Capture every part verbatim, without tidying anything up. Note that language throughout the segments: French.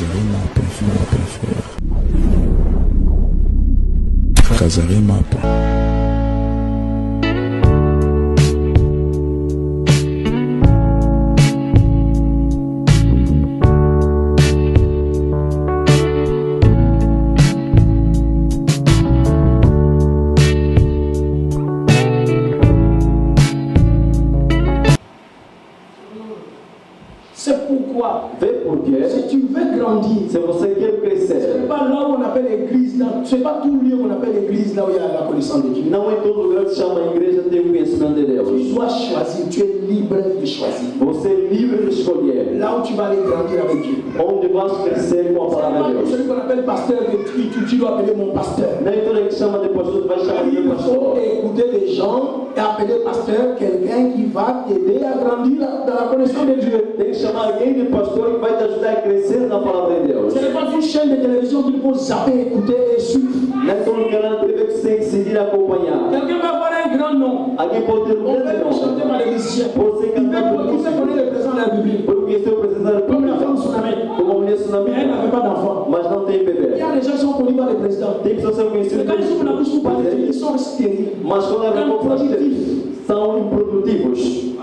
Kazari Mapa, frère, frère. Kazari Mapa. C'est pourquoi, si tu veux grandir, se você quer crescer, ce n'est pas là où on appelle l'église, ce n'est pas tout lieu qu'on appelle l'église, là où il y a la connaissance de Dieu. não é todo lugar que se chama igreja tem o conhecimento de Deus. Tu dois choisir, tu es libre de choisir. Você é livre de escolher Là où tu vas aller grandir avec Dieu. onde vas crescer com a Ce palavra n'est de pas Deus. celui qu'on appelle pasteur que tu, tu, tu dois appeler mon pasteur. Nem todo que chama de pastor vai chamar de Il faut pastor. écouter les gens et appeler pasteur quelqu'un qui va t'aider à grandir dans la connaissance de Dieu. Tem que chamar alguém de pastor que vai te ajudar a crescer na palavra de Deus. Ce n'est pas une chaîne de télévision qu'il faut zapper, écouter et suivre. Não é todo canal de T V que você tem que seguir e acompanhar. Quelqu'un va avoir un grand nom. Alguém pode ter um On grande peut nome. chanter par les musiciens. Pode ser Il cantado por peut il peut connaître le présent de la Bible. Pode conhecer o presidente da Comme la femme República. tsunami. Como a mulher tsunami. Mais elle n'avait pas d'enfant. Mas não tem Il y bebê. a des gens qui sont connus par les présidents. Tem pessoas que são Mais conhecidas quand ils sont la bouche pour parler, pelos ils sont stériles. mas quando ela vão fazer, são improdutivos.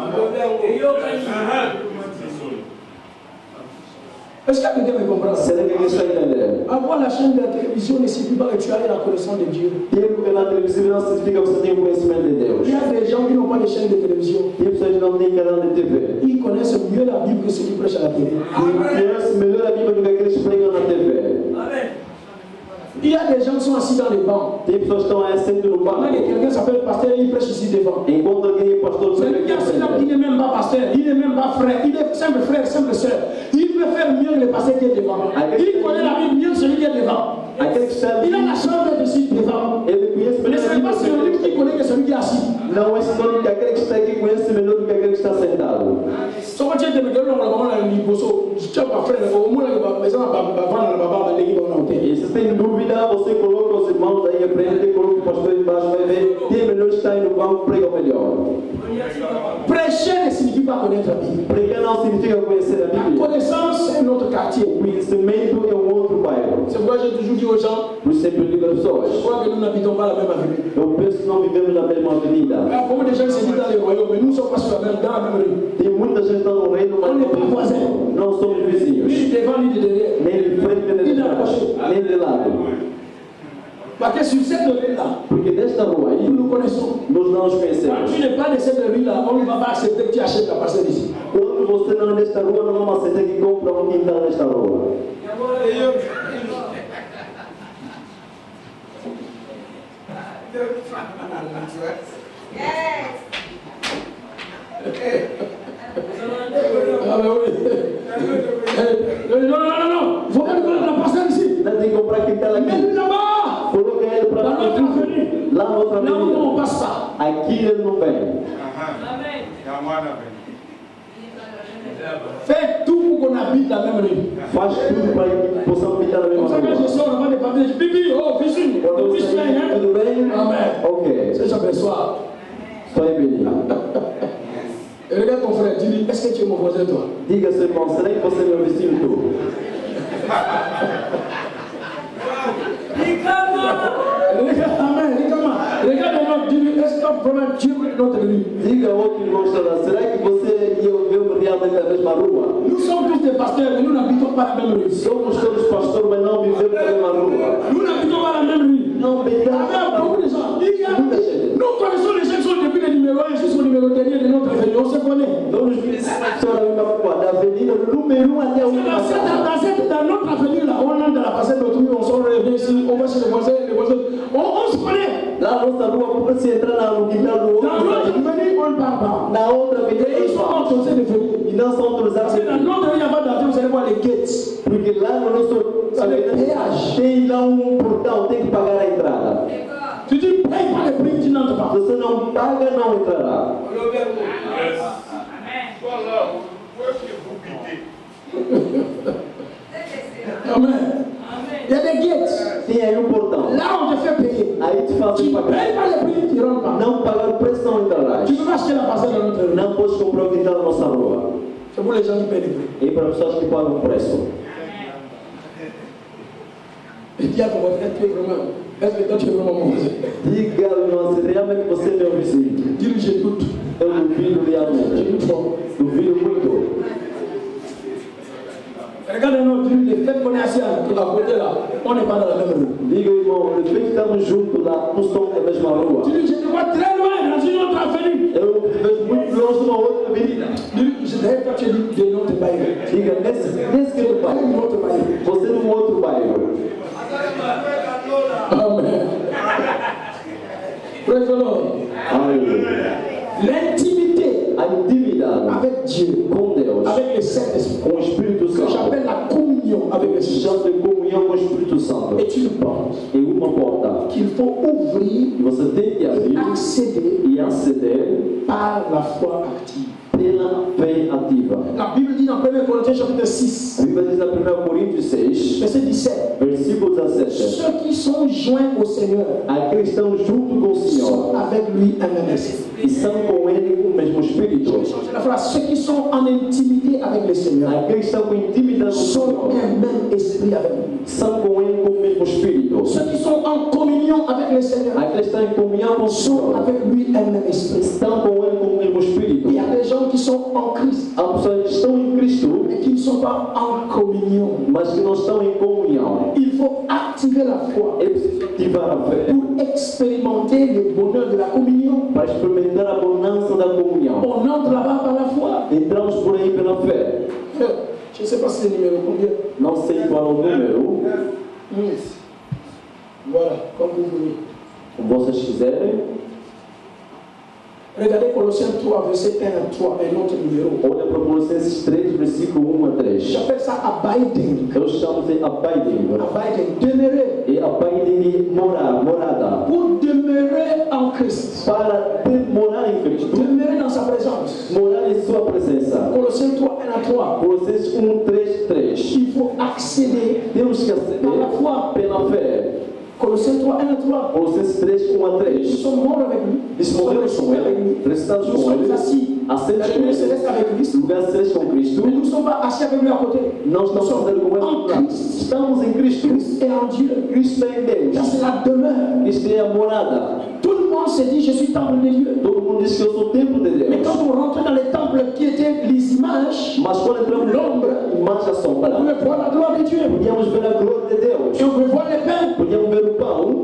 Est-ce que quelqu'un me comprend? Será que alguém está entendendo? Avoir la chaîne de la télévision ne signifie pas que tu as la connaissance de Dieu. Ter o canal televisivo não significa que você tem o conhecimento de Deus. Il y a des gens qui n'ont pas de chaîne de télévision. Tem pessoas que não têm canal de T V. Ils connaissent mieux la Bible que ceux qui prêchent à la télé. E conhece melhor a Bíblia do que aqueles que pregam na T V. Il y a des gens qui sont assis dans les bancs. Tem pessoas que estão assentos no Pendant banco. que quelqu'un s'appelle pasteur, il prêche ici devant. Enquanto alguém é pastor, você Celui qui vem est assis là, il aqui. n'est même pas pasteur, il n'est même pas frère, il est simple frère, simple soeur. Il peut faire mieux que le pasteur qui est devant. Il connaît la Bible mieux que celui qui est devant. Aquele que está Il a ali, la chambre de ici devant. ele conhece Mais melhor ce a n'est pas Bíblia. celui qui connaît que celui qui est assis. Não é sinônimo que aquele que está aqui conhece melhor do que aquele que está sentado. So quand tu es devant, on va voir la liboso. Tu as pas frère, au moins la maison va vendre la barbe de l'équipe en hôtel. E se tem dúvida, você coloca os irmãos aí à frente, coloca o pastor embaixo, vai ver quem melhor está aí no banco, prega melhor. Prêcher ne signifie pas connaître la Bible. Pregar não significa conhecer a La Bíblia. connaissance est notre quartier. O conhecimento é um outro bairro. C'est pourquoi j'ai toujours dit aux gens, Por isso sempre digo às je pessoas, crois que nous n'habitons pas la même avenue. eu penso que não vivemos na mesma avenida. Il y a beaucoup de gens qui se disent dans les royaumes, mais nous ne sommes pas sur la même, dans la même rue. Tem muita gente que está no reino, mas On n'est pas voisins. não somos vizinhos. Ni de devant, ni de derrière. Nem de frente, nem de trás, nem de lado. Parce que sur cette rue-là, Porque desta rua aí, nous nous connaissons. nós não nos Quand conhecemos. tu n'es pas de cette rue-là, on ne va pas accepter que tu achètes ta parcelle ici. Quando você não é desta rua, não vamos aceitar que compra um quintal nesta rua. Ah, mais oui. Eh, Non, non, non, non. Il ne faut pas nous connaître la parcelle ici. Não tem que comprar quintal aqui. Mets-le là-bas. Coloca ele para Dans notre avenue. lá na outra Là où avenida. on ne passe pas. Aqui ele não vem. Fais tout pour qu'on habite la même rue. Faz tudo para que possamos habitar na Comme mesma ça, quand je rua. sors, on va des papiers. Je dis, Bibi, oh, Bibi, Quando Bibi, você hein? vem, tudo bem? Amen. Ok. C'est j'aperçois. Só é bem. Et regarde ton frère, dis-lui, est-ce que tu es mon voisin, toi? Diga seu irmão, será que você é meu vizinho tu? Regarde, amen, regarde-moi. Regarde un autre, dis-lui, est-ce que ton problème, tu es notre rue? Diga ao outro irmão que está lá, será que você e eu vivemos realmente na mesma rua? Nous sommes tous des pasteurs, mais nous n'habitons pas la même rue. Somos todos pastores, mas não vivemos na mesma rua. Nous n'habitons pas la même rue. Não habitamos Avec beaucoup de gens. Il y a- muita gente. Nous connaissons les gens qui sont depuis le numéro un jusqu'au numéro dernier de notre avenue. On se connaît. Então nos conhecemos na mesma rua, da avenida número um até a Dans, última cette, casa. dans, cette, dans notre avenue là, on entre dans la parcelle d'autrui, on sort revient ici, on va chez les voisins, les voisins. On, on se connaît. Lá na nossa rua, por se entrar na- no quintal do Dans notre outro, avenue, on ne parle pas. na outra avenida Et ils eles sont falam. autorisés de venir. E não são autorizados. Parce que dans notre avenue, il n'y a pas d'entrée, vous allez voir les gates. Porque lá no nosso C'est le péage. tem lá um portão, tem que pagar a entrada. Tu dis, paye pas les prix, tu n'entres pas. Se você não paga, não entrará. Amen. Il y a des gates. Tem aí um portão. Là, on te fait payer. Aí te Tu fazem ne pagar. payes pas les prix, tu ne rentres pas. Não pagar o preço, não entrarás. Tu ne peux pas acheter la parcelle dans notre rue. Não podes comprar o quintal da nossa rua. C'est pour les gens qui payent les prix. E para pessoas que pagam o preço. Et dis à ton voisin, tu es vraiment. Est-ce que toi tu es vraiment mon voisin? Diga ao irmão, se realmente você é meu vizinho. Dis-lui, je doute. Eu duvido realmente. Duvido muito. Regarde un autre, dis-lui, le fait qu'on est assis à côté là, on n'est pas dans la même rue. Diga, irmão, o fait que estamos juntos lá, não estamos na mesma rua. Dis-lui, je te vois très loin dans une autre avenue. Eu vejo muito longe de uma outra avenida. Dis-lui, je d'ailleurs quand tu dis de notre bail. Diga, nesse, nesse que do bairro. Un autre bail. Você num outro bairro. Amen. Praise the Lord. Aleluia. L'intimité A intimidade avec Dieu, com Deus, avec le Saint-Esprit, com o Espírito que Santo, j'appelle la communion avec le Saint-Esprit, chama de comunhão com o Espírito Santo. est une porte É uma porta qu'il faut ouvrir que você tem que et abrir accéder e aceder par la foi active. pela fé ativa. La Bible dit dans premier Corinthiens chapitre A six, Bíblia diz na primeira Coríntios seis, verset dix-sept, versículo dezessete. ceux qui sont joints au Seigneur Aqueles que estão junto com o sont Senhor avec lui un même esprit. e são com Ele o mesmo Espírito. La phrase, ceux qui sont en intimité avec le Seigneur Aqueles que estão com intimidade com o sont Senhor un même esprit avec lui. são com Ele com o mesmo Espírito. Ceux qui sont en communion avec le Seigneur Aqueles que estão em comunhão com o sont Senhor avec lui un même esprit. estão com Ele com o mesmo Espírito. Il y a des gens qui sont en Christ, Há pessoas que estão em Cristo, mais qui ne sont pas en communion. mas que não estão em comunhão. Il faut activer la foi É preciso ativar a fé pour expérimenter le bonheur de la communion. para experimentar a bonança da comunhão. On entre là-bas par la foi. Entramos por aí pela fé. Je ne sais pas si c'est le numéro combien. Não sei qual é o número, Hmm. Voilà, comme vous voulez. como vocês quiserem. Regardez Colossiens trois, verset un à trois, un autre numéro. Olha para Colossenses três, versículo um a três. J'appelle ça abiding. Eu chamo de abiding. Abiding, demeurer. E abiding de morar, morada. Pour demeurer en Christ. Para ter- morar em Cristo, Demeurer dans sa présence. morar em sua presença. Colossiens trois, un à trois. Colossenses um, três, três. Il faut accéder Temos que par la aceder foi. pela fé. Colossiens trois, un à trois. Colossenses três, um a Nous três. sommes morts avec lui. Eles morreram com avec lui. Ele, ressuscitados Nous com sommes Ele, assis. La assentos com demeure Ele, céleste avec Christ. lugar celeste com Cristo. Mais nous ne sommes pas assis avec lui à côté. Não Nous estamos sommes sentando com en Ele. Christ. Estamos em Cristo. Christ est en Dieu. Cristo é em Deus. Ça, c'est la demeure. Cristo é a morada. Tout le monde se dit, je suis temple de Dieu. Todo mundo diz que eu sou o templo de Mais Deus. quand on rentre dans les temples qui étaient les images, Mas quando entramos l'ombre, imagem on assombra, pouvait voir la gloire de Dieu. podíamos ver a glória de Et Deus. on pouvait voir les pains. Podíamos ver o pão.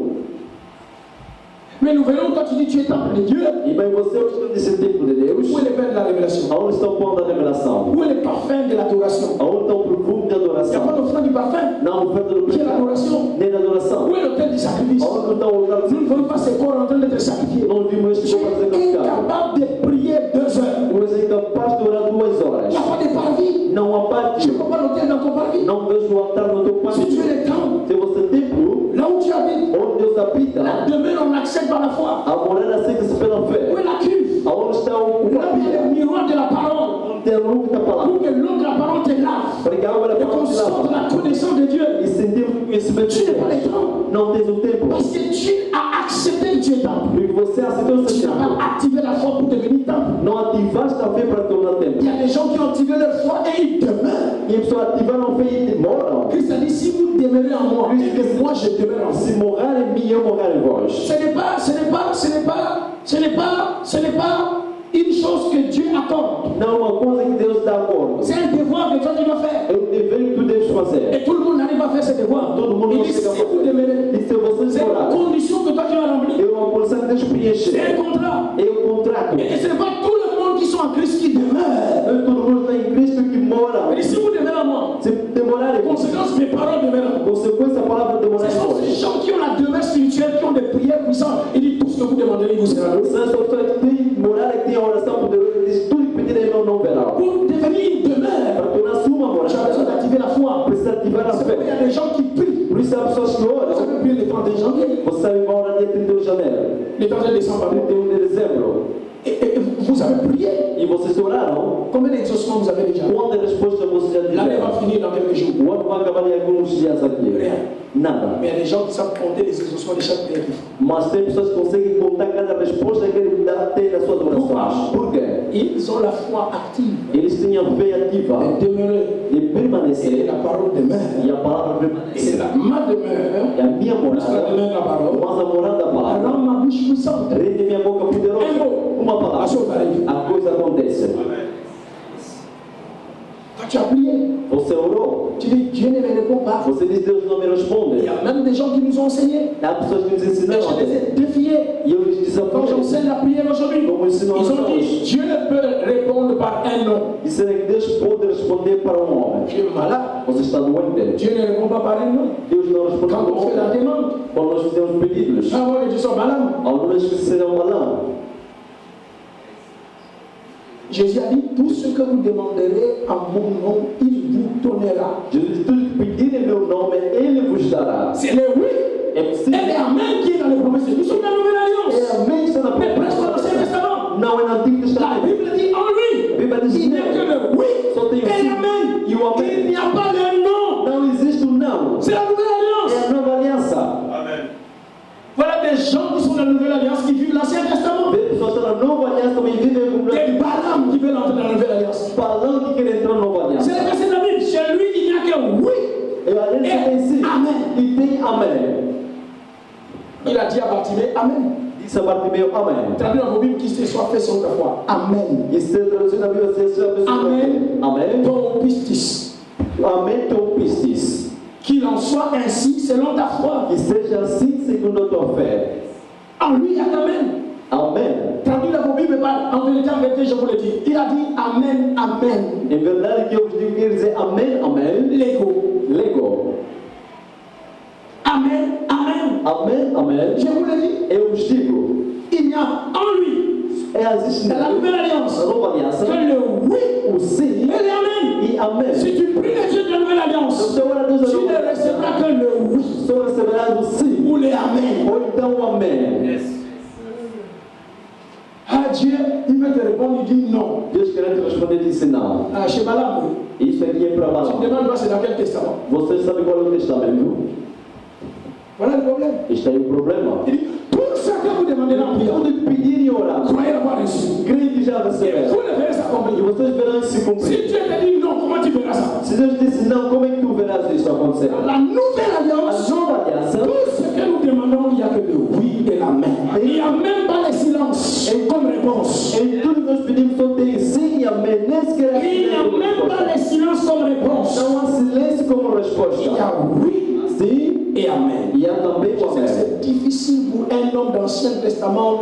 Mais nous verrons quand tu dis tu es temple de Dieu, E bem, você é o estudo desse templo de Deus. où est le pain de la révélation? Aonde está o pão da revelação? Où est le parfum de l'adoration? Aonde está o perfume de Il n'y a pas adoração? d'offrande du parfum. Não, oferta do Qui est pecado. l'adoration? Nem da adoração. Où est l'autel du sacrifice? Aonde está o altar Nous ne voyons pas ces corps en train d'être sacrifiés. Não vimos este Tu corpo a ser es sacrificado. incapable de prier deux heures. Mas é incapaz de orar duas Il horas. n'y a pas de parvis. Não há Tu pátio. ne vois pas l'autel dans ton parvis. Não vejo o altar no teu Si tu pátio. es le temple, Se você é templo, là où tu habites, onde Deus la habita, demeure on accède par la foi. a morada aceita-se pela Où fé. est la cuve? Aonde está o Là où il y a le miroir de la parole. Tem a luz da palavra. Pour que l'eau de la parole te lave. Para que a água da Et qu'on palavra te sorte de lava. la connaissance de Dieu. E sentir o conhecimento de Tu n'es pas le Deus. temple. Não tens o tempo. Parce que tu as accepté que tu es temple. Porque você aceitou Tu esse n'as tempo. pas activé la foi pour devenir temple. Não ativaste a fé para tornar Il tempo. y a des gens qui ont activé leur foi et ils demeurent. E as pessoas ativaram a fé e demoram. Christ a dit, si vous demeurez en moi, et que moi je demeure en vous. Se morar em mim, eu morar em vós. Ce n'est pas, ce n'est pas, ce n'est pas, ce n'est pas, ce n'est pas une chose que Dieu accorde. Não é uma coisa que Deus dá acordo. C'est un devoir que toi tu dois faire. É um dever que tu deves fazer. Et tout le monde n'arrive pas à faire ce devoir. Todo mundo Il não dit, chega a si vous fazer. demeurez, E se vocês c'est une morar, condition que toi tu dois remplir. é uma condição que deves C'est preencher. un contrat. É um contrato. Et ce n'est pas tout le monde qui sont en Christ qui demeure. Não é todo mundo está em Cristo que mora. Il dit, si vous demeurez en moi, Se demorar, é conséquence, mes paroles demeurent en vous. consequência a palavra demorar Ce em sont ces vós. gens qui ont la demeure spirituelle, qui ont des prières puissantes. Il dit, tout ce que vous demandez, il vous sera donné. São as pessoas que têm morar e que têm a oração poderosa. Ele diz: tudo que pedirem não, não verão. Pour devenir une demeure, Para tornar sua tu as besoin morada, d'activer la foi. precisa ativar a C'est pourquoi il y fé. a des gens qui prient. Por isso há pessoas que Vous oram. savez prier le trente et un janvier, Você sabe qual hora dia trinta e um de janeiro? le trente et un décembre. trinta e um de dezembro. Et, et vous avez prié. E vocês oraram? Combien d'exaucements vous avez déjà? Quantas respostas vocês já L'année tiveram? va finir dans quelques jours. O ano vai acabar em alguns dias aqui. Nada. Mais il y a des gens qui savent compter les exaucements de chaque prière. Mas tem pessoas que conseguem contar cada resposta que ele dá tem na sua oração. Por quê? Ils ont la foi active. Eles têm a fé ativa. viva de demeurer. e Et permanecer. la parole demeure. E a palavra Et c'est permanecer. la ma demeure. E a minha Plus la morada, demeure de la parole. mais a morada da palavra, Rend ma bouche puissante. rende minha boca poderosa. Uma La palavra, chose arrive. a coisa acontece. Quand tu as prié, Você orou, tu dis Dieu ne me répond pas. você diz Deus não me responde. Il y a même des gens qui nous ont enseigné. Há pessoas que nos Et ensinaram je les até. ai défiés. E eu lhes disse a Quand j'enseigne la prière aujourd'hui, Como ensinam ils ont hoje. dit Dieu ne peut répondre par un nom. Disseram que Deus pode responder para um homem. Tu es malade. Você está doente. Dieu ne répond pas par un nom. Deus não responde Quand para on um fait la homem. demande, Quando nós fizemos pedidos, avant que tu sois malade, algumas que serão balão. Jésus a dit tout ce que vous demanderez en mon nom, il vous donnera. Jesus disse, tudo que pedirem em meu nome, Ele vos dará. C'est le oui É et possível. le amen qui est dans les promesses. Nous sommes dans la nouvelle alliance. É amém que está na Mais presque dans l'Ancien promessa. Testament. Não é no Antigo La Testamento. Bible dit en lui. A Bíblia diz Il n'y a que le oui Só tem o et sim l'amen. e o Il amém. n'y a pas de non. Não existe o não. C'est la nouvelle alliance. É a nova aliança. Voilà des gens qui sont dans la nouvelle alliance qui vivent l'Ancien Testament. Vê pessoas que estão na nova aliança também vivem como Des Balaam qui veulent entrer dans la nouvelle alliance. Balão que quer entrar na nova C'est aliança. le verset de la Bible. Chez lui, il n'y a que oui. E a aliança tem sim. Amém. E tem amém. Il a dit à Bartimée, Amen. Disse a Bartimeu, amém. Traduit dans vos Bibles qui se soit fait son foi. Amen. E se traduzir na Bíblia, você já pensou? Amen. Amém. Ton pistis. Amém, teu pistis. Qu'il en soit ainsi selon ta foi. Que seja assim segundo a tua fé. En lui, il y a Amen. Amém. Traduit dans vos Bibles, en vérité, en vérité, je vous le dis. Il a dit Amen, Amen. Em verdade que eu vos digo, quer dizer amém, amém. L'ego. Lego. Amen, Amen. Amém, amém. Je vous le dis. Eu vos digo, Il y a en lui, é existe dans la nouvelle alliance, na nova aliança que le oui o sim et l'Amen. e amém. Si tu pries les dieux de la nouvelle alliance, Você ora a Deus da tu nova ne aliança, recevras que le oui só receberás o sim ou les Amen. ou então o amém. Ah Dieu, il veut te répondre, il dit non. Deus querendo te responder disse não. Ah, chez Balaam, Isso aqui é para tu Balaão. te demandes c'est dans quel testament. Você sabe qual é o testamento? Voilà le problème. Este aí é o problema. Il dit, tout ce que vous demandez en prière, Tudo que pedir e orar, croyez avoir reçu. crede já Et receberá. vous le verrez E s'accomplir. vocês verão isso se Si cumprir. Dieu te dit non, comment tu verras ça? Se Deus disse não, como é que tu verás isso acontecer? La nouvelle A alliance, nova aliança, tout ce que nous demandons, il n'y a que le oui et l'amen. Il n'y a même pas le silence comme réponse. em tudo que nós pedimos só tem sim e amém. Nem sequer há Il n'y a silêncio como même pas resposta. le silence comme réponse. Não há silêncio como Il y resposta. a oui Sim, et amen. e há também Je o sais que amém. c'est difficile pour un homme d'Ancien Testament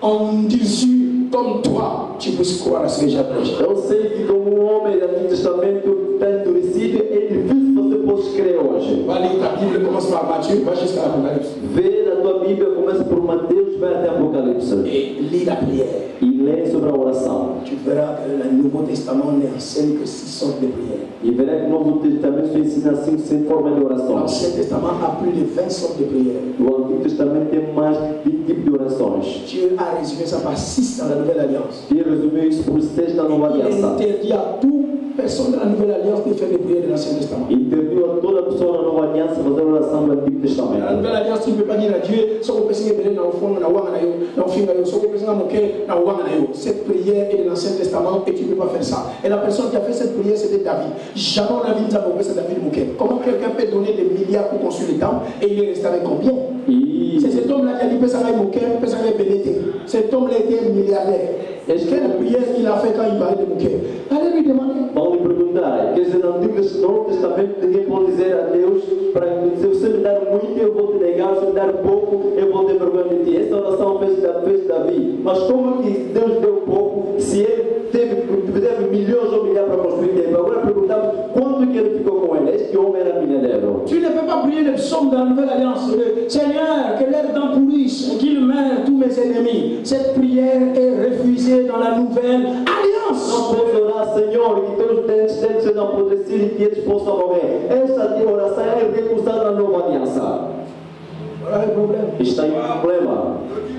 endurci comme toi, tu puisses croire à ce que j'ai prêché. Eu sei que como um homem do Antigo Testamento está endurecido, é difícil você possa crer hoje. Va lire ta Bible, commence par Matthieu, va jusqu'à l'Apocalypse. Vê na tua Bíblia, começa por Mateus, vai até Apocalipse. Et lis la prière. E lê sobre a oração. Tu verras que le Nouveau Testament n'enseigne que six sortes de prières. E verá que o Novo Testamento só ensina cinco, cinco formas de oração. L'Ancien Testament a plus de vingt sortes de prières. O Antigo Testamento tem mais de vinte tipos de orações. Dieu a résumé ça par six dans la Nouvelle Alliance. E resumiu isso por seis na Nova Il Aliança. interdit à toute personne de la Nouvelle Alliance de faire des prières de l'Ancien Testament. Impediu a toda pessoa na Nova Aliança fazer oração do Antigo Dans la Testamento. Nouvelle Alliance, tu ne peux pas dire à Dieu, ce que vous pensez que dans le fond, dans le film, ce que vous pensez dans mon cœur, dans le cette prière est de l'Ancien Testament et tu ne peux pas faire ça. Et la personne qui a fait cette prière, c'était David. Jamais on a vu ça pour c'est David Mouquet. Comment quelqu'un peut donner des milliards pour construire les temples et il est resté avec combien? E C'est cet homme-là qui a dit Pesara Mouquet, Pesara Bénété. Cet homme-là était milliardaire. Est-ce que- Quelle prière il a fait quand il parlait de Mouquet? Allez lui demander. vão lhe perguntar, quer dizer, no Antigo Novo Testamento ninguém pode dizer a Deus, para, se você me dar muito eu vou te negar, se me dar pouco eu vou ter vergonha de ti. Essa oração fez, fez Davi. Mas como que Deus deu pouco, se ele teve, teve milhões ou milhares para construir templo? Agora perguntamos quanto que ele ficou com ele. Este homem era milionário. Tu ne peux pas prier le psaume de la Nouvelle Alliance. Le Seigneur, que l'air d'en pourrisse et qu'il meure tous mes ennemis. Cette prière est refusée dans la Nouvelle Alliance. Não posso orar, Senhor, que todos os dentes dentes sejam apodrecidos e que eles possam morrer. Essa oração é recusada na nova aliança. Voilà le problème. Está aí um problema.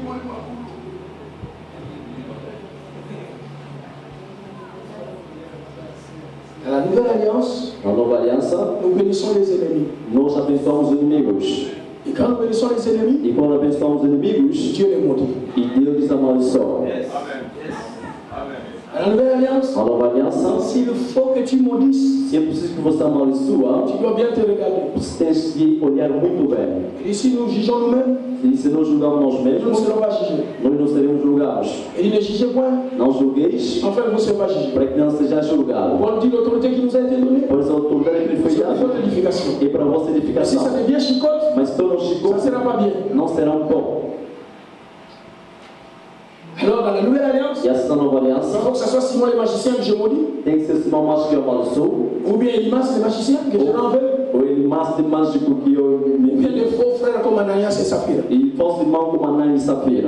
Dans la Nouvelle Alliance, Na nova aliança, nous bénissons les ennemis. nós abençoamos os inimigos. Et quand nous bénissons les ennemis, E quando abençoamos os inimigos, Dieu les maudit. e Deus nos amaldiçoa. Dans Dans la nouvelle alliance, Na nova aliança, s'il faut que tu maudisses, se é preciso que você amaldiçoa, tu dois bien te regarder. você tem que olhar muito bem. Et si nous jugeons nous-mêmes, E se não julgamos nós nous ne mesmos, serons pas jugés. nós não seremos julgados. Et il ne jugez point, Não julgueis enfin vous ne serez pas jugés. para que não seja julgado. Paul dit l'autorité qui nous a été donnée, Pois a autoridade que lhe foi c'est pour dada votre édification. é para a vossa Mais si edificação. ça devient chicote, Mas se tornam ça chicote, ne sera pas bien. não serão bom. Alors dans la nouvelle alliance, E essa nova il aliança faut que ce soit Simon le magicien que je maudis, tem que ser Simão Mágico que eu amaldiçoo, ou bien Elimas le magicien que je n'en veux, ou ele mais de mágico que eu ou me bien des faux frères comme Ananias et Saphira. E falso irmão como Ananias e Safira.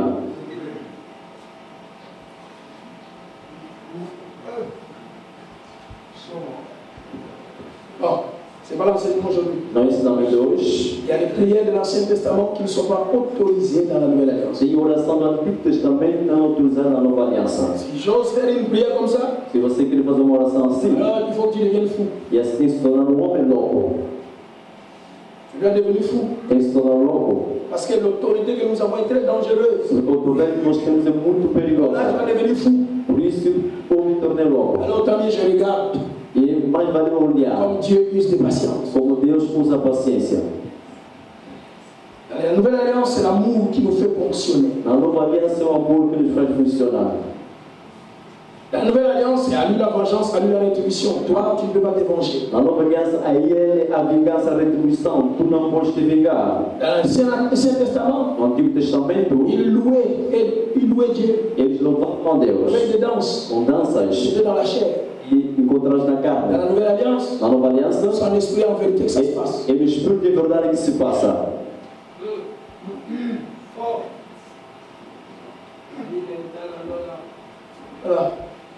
Bon, c'est pas l'enseignement aujourd'hui. Não ensinamento de hoje. Il y a les prières de l'Ancien Testament qui ne sont pas autorisées dans la Nouvelle Alliance. Tem oração do Antigo Testamento não autorizada na Nova Aliança. Si j'ose faire une prière comme ça, Se você quer fazer uma oração assim, alors il faut que tu deviennes fou. e assim se tornar um homem louco, Tu dois devenir fou. tem que se tornar louco. Parce que l'autorité que nous avons est très dangereuse. O autoridade que nós temos é muito Là, tu perigosa. vas devenir fou. Por isso, eu me tornei louco. Alors, tant mieux, je regarde E mais vale olhar comme Dieu use de patience. como Deus usa a paciência. Dans la Nouvelle Alliance, c'est l'amour qui nous fait fonctionner. Na Nova Aliança é o amor que nos faz funcionar. Dans la Nouvelle Alliance, c'est à lui la vengeance, à lui la rétribution. Toi, tu ne peux pas te venger. Na Nova Aliança, a ele a vingança, a retribuição. Tu não podes te vingar. Dans l'Ancien Testament, No Antigo Testamento, il louait, et, il louait Dieu eles louvavam a Deus avec des danses. com danças C'était dans la chair. e encontrados na Dans carne. la Nouvelle Alliance, Na Nova Aliança, c'est en esprit en vérité que ça se passe. é, é no Espírito de verdade que se passa. Voilà.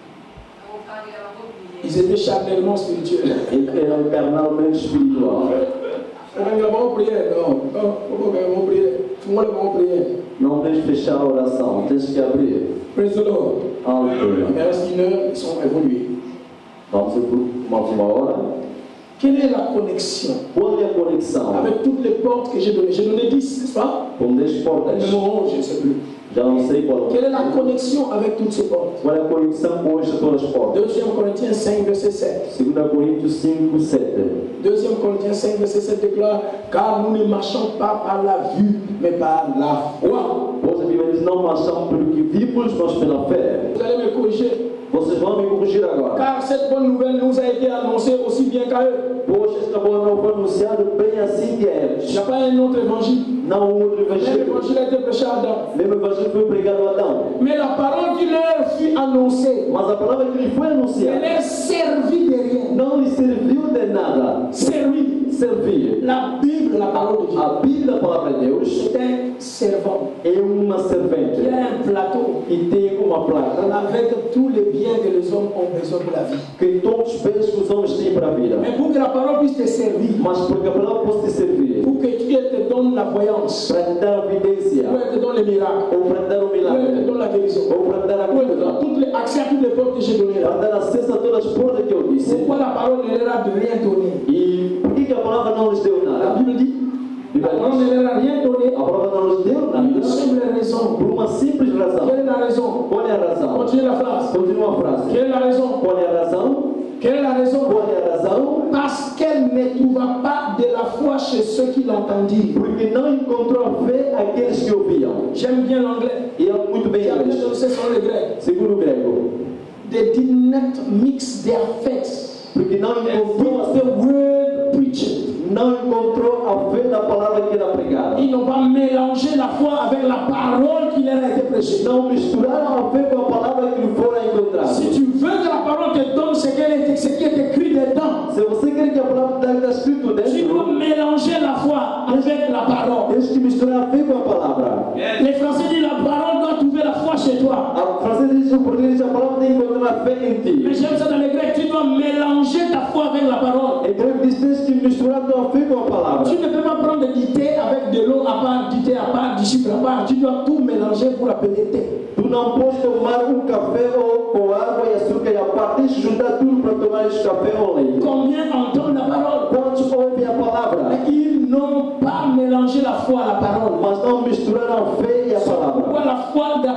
Ils étaient charnellement spirituels. Eles eram carnalmente espiritual. On va avoir prière, non, non, on va avoir prière. Tout le monde va avoir prière. Não tens de fechar a oração, tens que abrir. Praise the Lord. Aleluia. Il reste une heure, ils sont évolués. Vamos por mais uma hora. Quelle est la connexion Qual é a conexão avec toutes les portes que j'ai données? J'ai donné dix, n'est-ce pas? com dez portas? Numéro onze, je ne sais plus. Já não sei qual. Quelle est la connexion avec toutes ces portes? Qual é a conexão com estas todas as portas? deuxième Corinthiens cinq, verset sept. Segunda Coríntios cinco, sete. deuxième Corinthiens cinq, verset sept déclare: car nous ne marchons pas par la vue, mais par la foi. Pois a Bíblia diz: não marchamos pelo que vimos, mas pela fé. Vous allez me corriger. Vocês vão me corrigir agora. Car cette bonne nouvelle nous a été annoncée aussi bien qu'à eux. Pois esta boa nova foi anunciada bem assim que é. Il n'y a pas un autre évangile. Não um outro evangelho. L'évangile a été prêché à Adam. Mesmo evangelho foi pregado a Adão. Mais la parole qui leur fut annoncée, Mas a palavra que lhe foi elle anunciada est servie de rien. não lhe serviu de nada. Servie. Servir. La Bible, la parole de Dieu, A Bíblia, a palavra de Deus, c'est un servant é uma qui servente a un plateau e tem uma placa avec tous les biens que les hommes ont besoin pour la vie. que todos os bens que os homens têm para a vida. Mais pour que la parole puisse te servir, Mas porque a palavra possa te servir pour que Dieu te donne la voyance, para te dar a evidência, pour qu'elle te donne les miracles, ou para te dar um pour qu'elle te milagre, donne la guérison, ou para te dar a pour qu'elle te cura, donne toutes les, accès à toutes les portes que j'ai données para là. dar acesso a todas as portas que eu disse. Pourquoi la parole ne leur a de rien donné? E por que que a palavra não lhes deu La nada? Bible dit, la parole ne leur a rien donné. A palavra não lhes deu Une nada simple raison. por uma simples razão. Quelle est la raison? Qual é a razão? Continue la phrase. Continua a frase. Quelle est la raison? Qual é a razão? Quelle est la raison? Qual é a razão? Parce qu'elle ne trouva pas de la foi chez ceux qui l'entendirent. Porque não encontrou a fé aqueles que ouviam. J'aime bien l'anglais. E é muito bem J'ai appris inglês. ce sont les Grecs. Segundo o grego. They did not mix their faith Porque não encontrou, with the word preached. não encontrou a fé da palavra que era pregada. Ils n'ont pas mélangé la foi avec la parole qui leur a été prêchée. Não misturaram a fé com a palavra que lhe fora encontrada. Si tu veux que la parole te donne ce, qu'elle est- ce qui est écrit dedans, Se você quer que a palavra está escrito tu dois dentro, mélanger la foi avec la parole. tens que misturar a fé com a palavra. Les Français disent la parole doit trouver la foi chez toi. A francês diz, o português diz, a palavra tem que encontrar a fé em ti. Mais j'aime ça dans les Grecs, tu dois mélanger ta foi avec la parole. Em grego diz, tens que misturar a tua fé com a palavra. Tu ne peux pas prendre du thé avec de l'eau à part, du thé à part, du sucre à part. Tu dois tout mélanger pour appeler thé. Tu não podes tomar um café ou com água e açúcar e a parte, tens que juntar tudo para tomar esse café ou leite. Combien entendent la parole? Quantos ouvem a palavra, Mais ils n'ont pas mélangé la foi à la parole. mas não misturaram a fé e a Pourquoi palavra? la foi, la parole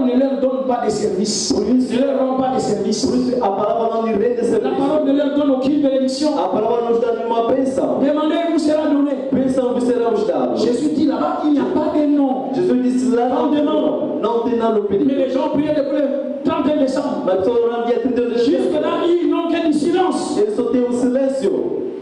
ne leur donne pas de service. Ne leur rend pas de service. A palavra não lhe rende La serviço. parole ne leur donne aucune bénédiction. A palavra nos dá nenhuma bênção. Demandez, vous sera donné. Bênção vos será vos dado. Jésus dit là-bas, il n'y a pas de nom. Jesus disse lá, Não não, demande. não tem nada no Mais pedido. les gens priaient depuis le trente et un décembre. Mas pessoas oraram dia trinta e um de dezembro. Jusque-là, ils n'ont que du silence. Ele só tem um silêncio.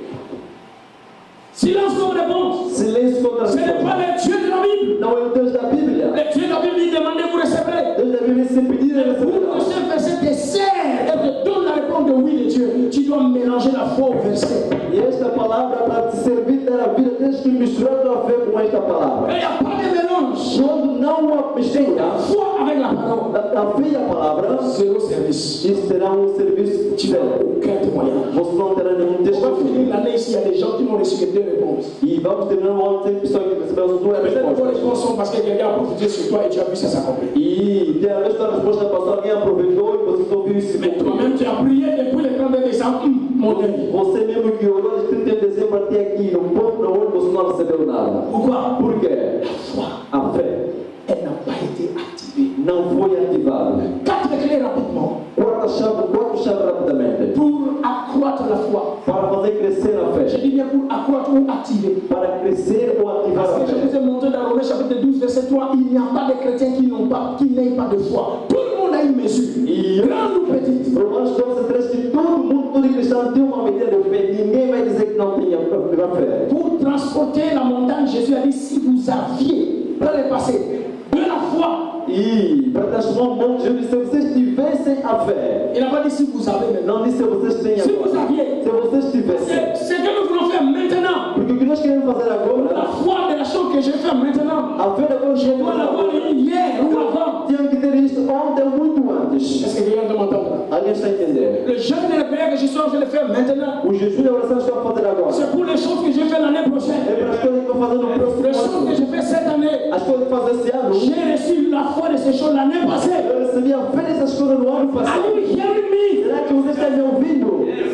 Silence comme réponse. Silêncio contra Ce n'est pas le Dieu de la Bible. Não é o Deus da Bíblia. Le Dieu de la Bible dit demandez, vous recevrez. Deus da Bíblia se pedir, ele Pour que receberá. ce verset te sert et te donne la réponse de oui de Dieu, tu dois mélanger la foi au verset. E esta palavra para te servir da vida, tens que misturar a tua fé com esta palavra. Il n'y a pas de mélange. Quando não há mistura, Foi avec la parole. a, a fé e a palavra, Zéro service. isso será um serviço Tu n'as zero. aucun témoignage. Você não terá nenhum On va testemunho. finir l'année ici, il y a des gens qui n'ont reçu que deux réponses. E vamos terminar o ano sem pessoas que receberam as duas Peut-être que vos respostas. réponses sont parce que quelqu'un a prophétisé sur toi et tu as vu ça s'accomplir. E tem a vez que a resposta passou, alguém aproveitou e você só viu isso. Mais toi-même, tu as prié depuis le trente décembre. Hum, mon Dieu. Você mesmo que orou de trinta de dezembro até aqui, no ponto no olho, você não recebeu nada. Pourquoi? Por quê? La foi, A fé elle n'a pas été activée. não foi ativada. Quatre clés rapidement Quarta chave, quatro chaves rapidamente. pour accroître la foi. Para fazer crescer a Je fé. dis bien pour accroître ou activer. Para crescer ou ativar Parce a que je fé. vous ai montré dans Romains chapitre douze, verset trois, il n'y a pas de chrétiens qui n'ont pas, qui n'aient pas de foi. Tout le monde a une mesure. E Grande ou petite. Romanos doze, três, que todo mundo, todo cristão tem uma medida de fé. Ninguém vai dizer que não tem a fé. Pour transporter la montagne, Jésus a dit si vous aviez, dans le passé, de la foi. E para transformar o mundo, Jesus disse: se vocês tivessem a fé, Il n'a pas dit si vous avez maintenant. não disse se vocês têm Si vous agora. aviez. Se vocês tivessem. C'est ce que nous voulons faire maintenant. Porque o que nós queremos fazer La agora, foi de la chose que je fais maintenant. a fé da coisa Je dois l'avoir eu hier ou avant. tinha que ter isto ontem ou muito antes. Est-ce que quelqu'un demande là? Alguém está a entender? Le jeûne et le prière que je suis en train de faire maintenant, O jejum e a oração estão a fazer agora. c'est pour les choses que je fais l'année É prochaine. para as coisas que vão fazer no Les próximo choses que ano. je fais cette année. As coisas que fazem esse ano. J'ai reçu la foi de ces choses l'année passée. Eu recebi a fé dessas coisas no ano Are passado. you hearing me? Será que vocês estão me ouvindo?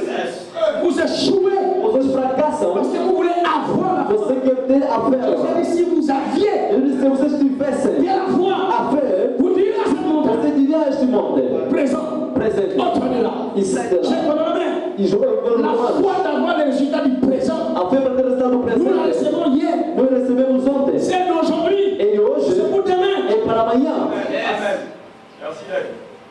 Vous échouez Vocês fracassam. parce que vous voulez avoir la foi. Você quer ter a fé Je agora. dis si vous aviez Eu disse: se vocês tivessem de la foi, a fé, vous direz à cette montagne, você diria a este monte: présent, presente. entraînez-la. E sai de Je lá. prends la main. E joga o La comando. foi d'avoir le résultat du présent. A fé para ter resultado no Nous la presente. recevons hier. Nós recebemos ontem. C'est d'aujourd'hui. E hoje C'est pour demain. é para amanhã. Merci, Dave.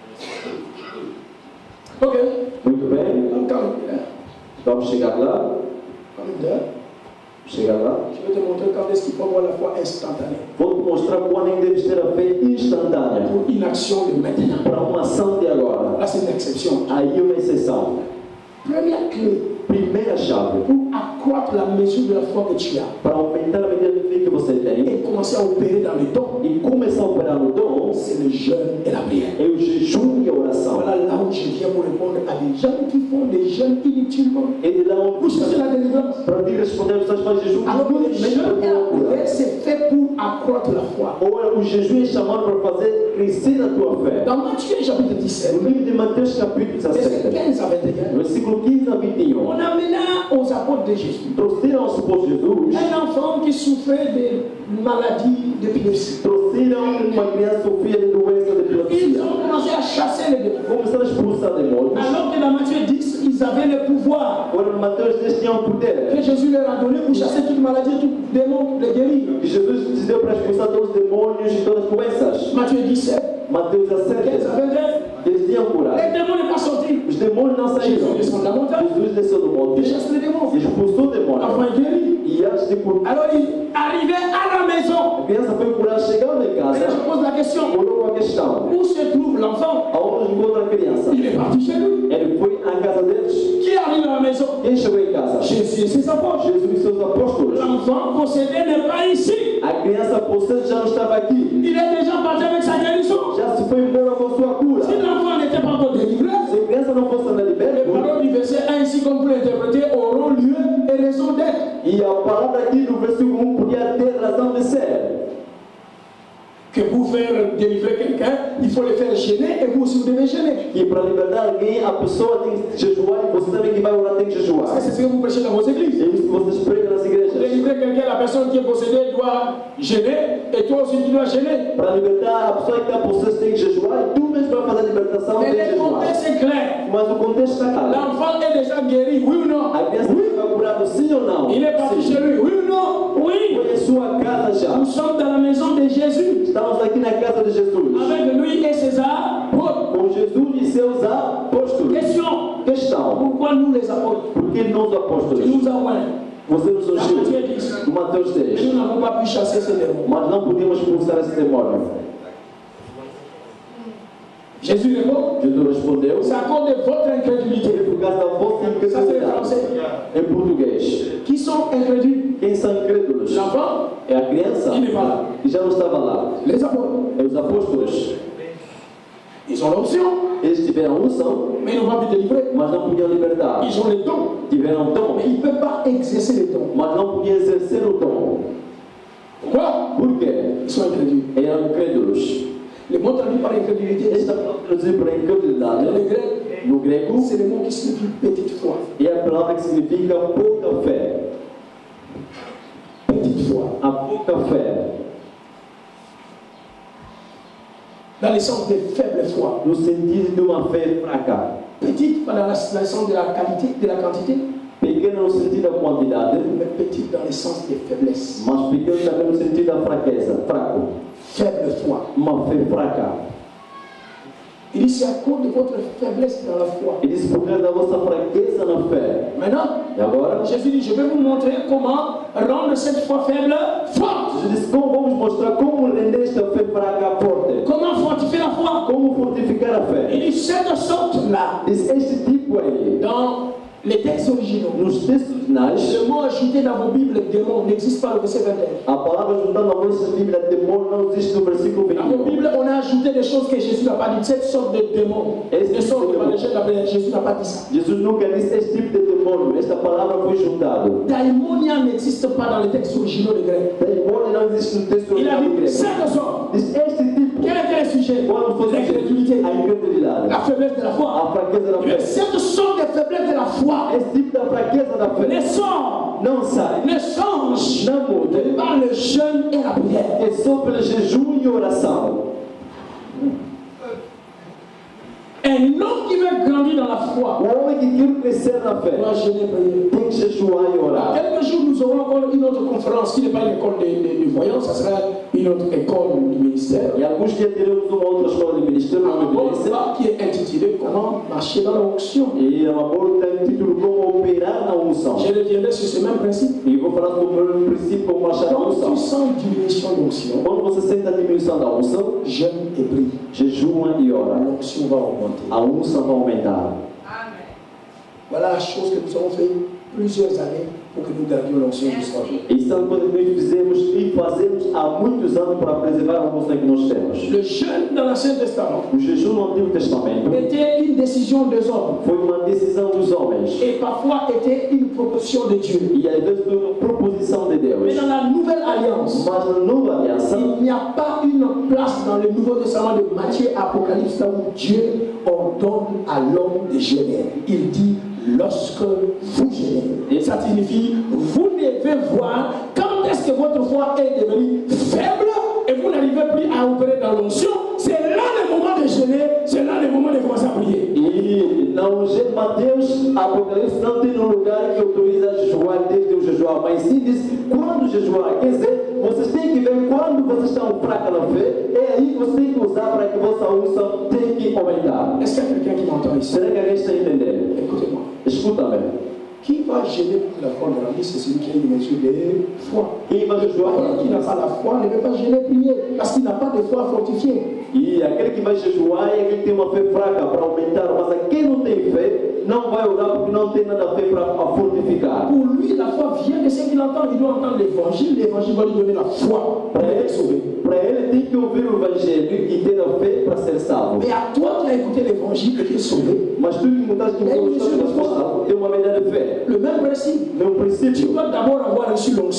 Ok. Muito bem. Donc, quand, Vamos chegar lá. quand même d'heure, Chegar lá. je vais te montrer quand est-ce qu'il faut avoir la foi instantanée. Vou te mostrar quando é que deves ter a fé instantânea. Pour une action de maintenant. Para uma ação de agora. Là, c'est une exception. Aí uma exceção. Première clé Primeira chave. pour accroître la mesure de la foi que tu as Para aumentar a medida de fé que você tem. et commencer à opérer dans les dons, E começar a operar no dom. c'est le jeûne et la prière. É o jejum e a oração. Voilà là où je viens pour répondre à des gens qui font des jeûnes inutilement. É de lá Vous onde cherchez la délivrance. para ti responder as pessoas fazem jejum. Alors que le jeûne et la Ora, prière, c'est fait pour accroître la foi. o jejum é chamado para fazer crescer a tua fé. Dans Matthieu chapitre dix-sept, No livro de Mateus capítulo verset dezessete, quinze à vingt et un, versículo quinze a vinte e um. on amena aux apôtres de Jésus Trouxeram aos apóstolos Jesus, un enfant qui souffrait de maladie d'épilepsie. trouxeram uma criança sofria de doença de Ils epilepsia. ont commencé à chasser les démons. Começaram a expulsar demônios. Alors que dans Matthieu dix, ils avaient le pouvoir Agora, Mateus dez tinha um poder. que Jésus leur a donné pour chasser toute maladie, tout démon, les guérir. Que Jesus te deu para expulsar todos os demônios e todas as doenças. Matthieu dix-sept, Mateus quinze à dezessete, vingt et un, eles tinham curado. les démons n'est pas sorti. Os demônios não Jésus saíram. descend de la montagne, Jesus desceu do il monte chasse les démons. e expulsou o demônio. L'enfant est guéri. E antes de curar, Alors il arrivait à la maison. a criança foi curada, chegando em Et casa, là, je pose la question, colocou a questão: où se trouve l'enfant? aonde encontra a criança? Il est parti chez lui. Ele foi à casa deles. Qui arrive à la maison? Quem chegou em casa? Jésus et ses apôtres. Jesus e seus apóstolos. L'enfant possédé n'est pas ici. A criança possessa já não estava aqui. Il est déjà parti avec sa guérison. Já se foi embora com sua cura. Si l'enfant n'était pas encore délivré, Se a criança não fosse ainda les liberta, paroles du verset un ici, comme vous l'interprétez, auront lieu et raison d'être. e a palavra aqui no versículo um podia ter razão de ser. Que pour faire délivrer quelqu'un, il faut le faire gêner et vous aussi vous devez gêner. E para libertar alguém, a pessoa tem que jejuar e você também que vai orar tem que Parce jejuar. que c'est ce que vous prêchez dans vos églises. É isso que vocês pregam nas igrejas. Délivrer quelqu'un, la personne qui est possédée doit gêner et toi aussi tu dois gêner. Para libertar a pessoa que está possessa tem que jejuar libertação Mais vem le Jesus. contexte est clair. Mas o contexto está claro. L'enfant est déjà guéri, oui ou non? A criança foi curada, sim ou não? Il est parti Sim. chez lui, oui ou non? Oui. Foi em sua casa já. Nous sommes dans la maison de Jésus, Estamos aqui na casa de Jesus. avec lui et ses apôtres. Com Jesus e seus apóstolos. Question, Questão. pourquoi nous les apôtres? Por que nós Tu apóstolos? nous as oint. Você nos Dans ungiu. Matthieu dix. No Mateus Mais dez. nous n'avons pas pu chasser ces démons. Mas não podíamos expulsar esse demônio. Jésus répond, Jesus respondeu. c'est à cause de votre incrédulité. Por causa da vossa Ça c'est le incredulidade. français. Em português. Qui sont incrédules? Quem são incrédulos? L'enfant, É a criança. il n'est pas là. E já não estava lá. Les apôtres, É os apóstolos. ils ont l'option, Eles tiveram unção, mais ils n'ont pas pu délivrer. mas não podiam libertar. Ils ont les dons, Tiveram dom, mais ils ne peuvent pas exercer les dons. mas não podiam exercer o dom. Pourquoi? Por quê? Ils sont incrédules. Eram incrédulos. Le mot traduit par incrédulité, Esta palavra traduzida para incredulidade, dans le grec, no grego, c'est le mot qui signifie petite foi. é a palavra que significa pouca fé. Petite foi. A pouca fé, Dans le sens de faible foi. no sentido de uma fé fraca. Petite, pas dans le sens de la qualité, de la quantité, Pequena no sentido da quantidade, mais petite dans le sens de faiblesse. mas pequeno também no sentido da fraqueza. Fraco. Faible foi. Uma fé fraca. Il dit c'est à cause de votre faiblesse dans la foi. E diz por causa da vossa fraqueza na fé. Maintenant, E agora, Jésus dit, je vais vous montrer comment rendre cette foi faible forte. Jesus disse, como vamos mostrar como render esta fé fraca forte? Comment fortifier la foi? Como fortificar a fé? Il dit cette sorte-là, Diz, este tipo aí, dans les textes originaux, nos textos originais, le mot ajouté dans vos Bibles, démon, n'existe pas au verset vingt et un. a palavra juntando a vossa Bíblia, demônio, não existe no versículo Dans vos vinte e um. Bibles, on a ajouté des choses que Jésus n'a pas dit. Cette sorte de démon, Est-ce des que sortes de c'est bon? maladies d'après Jésus n'a pas dit ça. Jesus nunca disse este tipo de demônio, esta palavra foi juntado. Daimonia n'existe pas dans les textes originaux de grec. Demônio não existe no texto Il a original dit grego. cette sorte. Diz, este tipo, Quel était le sujet? quando fosse L'incrédulité, a incredulidade, la faiblesse de la foi. a fraqueza da Mais fé, cette sorte de faiblesse de la foi esse tipo da fraqueza da ne fé sort, não sai, ne change não muda, par le jeûne et la prière. é só pelo jejum e oração. Un homme qui veut grandir dans la foi O homem que quer crescer na fé doit jeûner et prier. tem que jejuar e Dans orar. quelques jours, nous aurons encore une autre conférence qui n'est pas une école de, de, de voyance, ça sera une autre école du ministère. E alguns dias teremos uma outra escola de ministério Un no bon ministério. débat qui est intitulé Comment marcher dans l'onction. E a Maboro tem título como operar na unção. Je reviendrai sur ce même principe. E vou falar sobre o princípio como marchar na Quand tu unção. sens diminution d'onction, Quando você sente a diminuição da unção, jeûne et prie. jejua e ora. L'onction va augmenter. A unção vai aumentar. Voilà la chose que nous avons fait plusieurs années pour que nous gardions l'onction jusqu'à aujourd'hui. Isso é uma coisa que nós fizemos e fazemos há muitos anos para preservar a unção que nós temos. Le jeûne dans l'Ancien Testament O jejum no Antigo Testamento était une décision des hommes foi uma decisão dos homens. et parfois était une proposition de Dieu. E às vezes foi uma proposição de Deus. Mais dans la nouvelle alliance, Mas na nova aliança, il n'y a pas une place dans le Nouveau Testament de Matthieu, Apocalypse, là où Dieu ordonne à l'homme de jeûner. Il dit lorsque vous jeûnez. Ça signifie vous devez voir quand est-ce que votre foi est devenue faible et vous n'arrivez plus à opérer dans l'onction. C'est là le moment de jeûner, c'est là le moment de commencer à prier. e não, Mateus, Apocalipse não tem um lugar que autoriza a jejuar desde o jejuar, mas sim diz quando jejuar. Quer dizer, vocês têm que ver quando vocês estão fracos na fé, é aí que vocês têm que usar para que vossa unção tenha que aumentar. Est-ce qu'il y a quelqu'un qui m'entend ici? Será que alguém está entendendo? Écoutez-moi. Escuta-me. Qui va jeûner pour la foi grandie, c'est celui qui a une mesure de foi. Quem vai jejuar para Qui n'a pas la foi ne peut pas jeûner prier parce qu'il n'a pas de foi fortifiée. E aquele que vai jejuar é aquele que tem uma fé fraca para aumentar, mas aquele que não tem fé não vai orar porque não tem nada a fé para a fortificar. Pour lui, la foi vient de ce qu'il entend. Il doit entendre l'évangile. L'évangile va lui donner la foi pour être sauvé. Para ele tem que ouvir o evangelho e ter a fé para ser salvo. Mais à toi qui as écouté l'évangile et qui est sauvé, Mas tu que mudaste de posição, tem uma medida de fé. le même principe. Meu Tu princípio, dois d'abord avoir reçu l'onction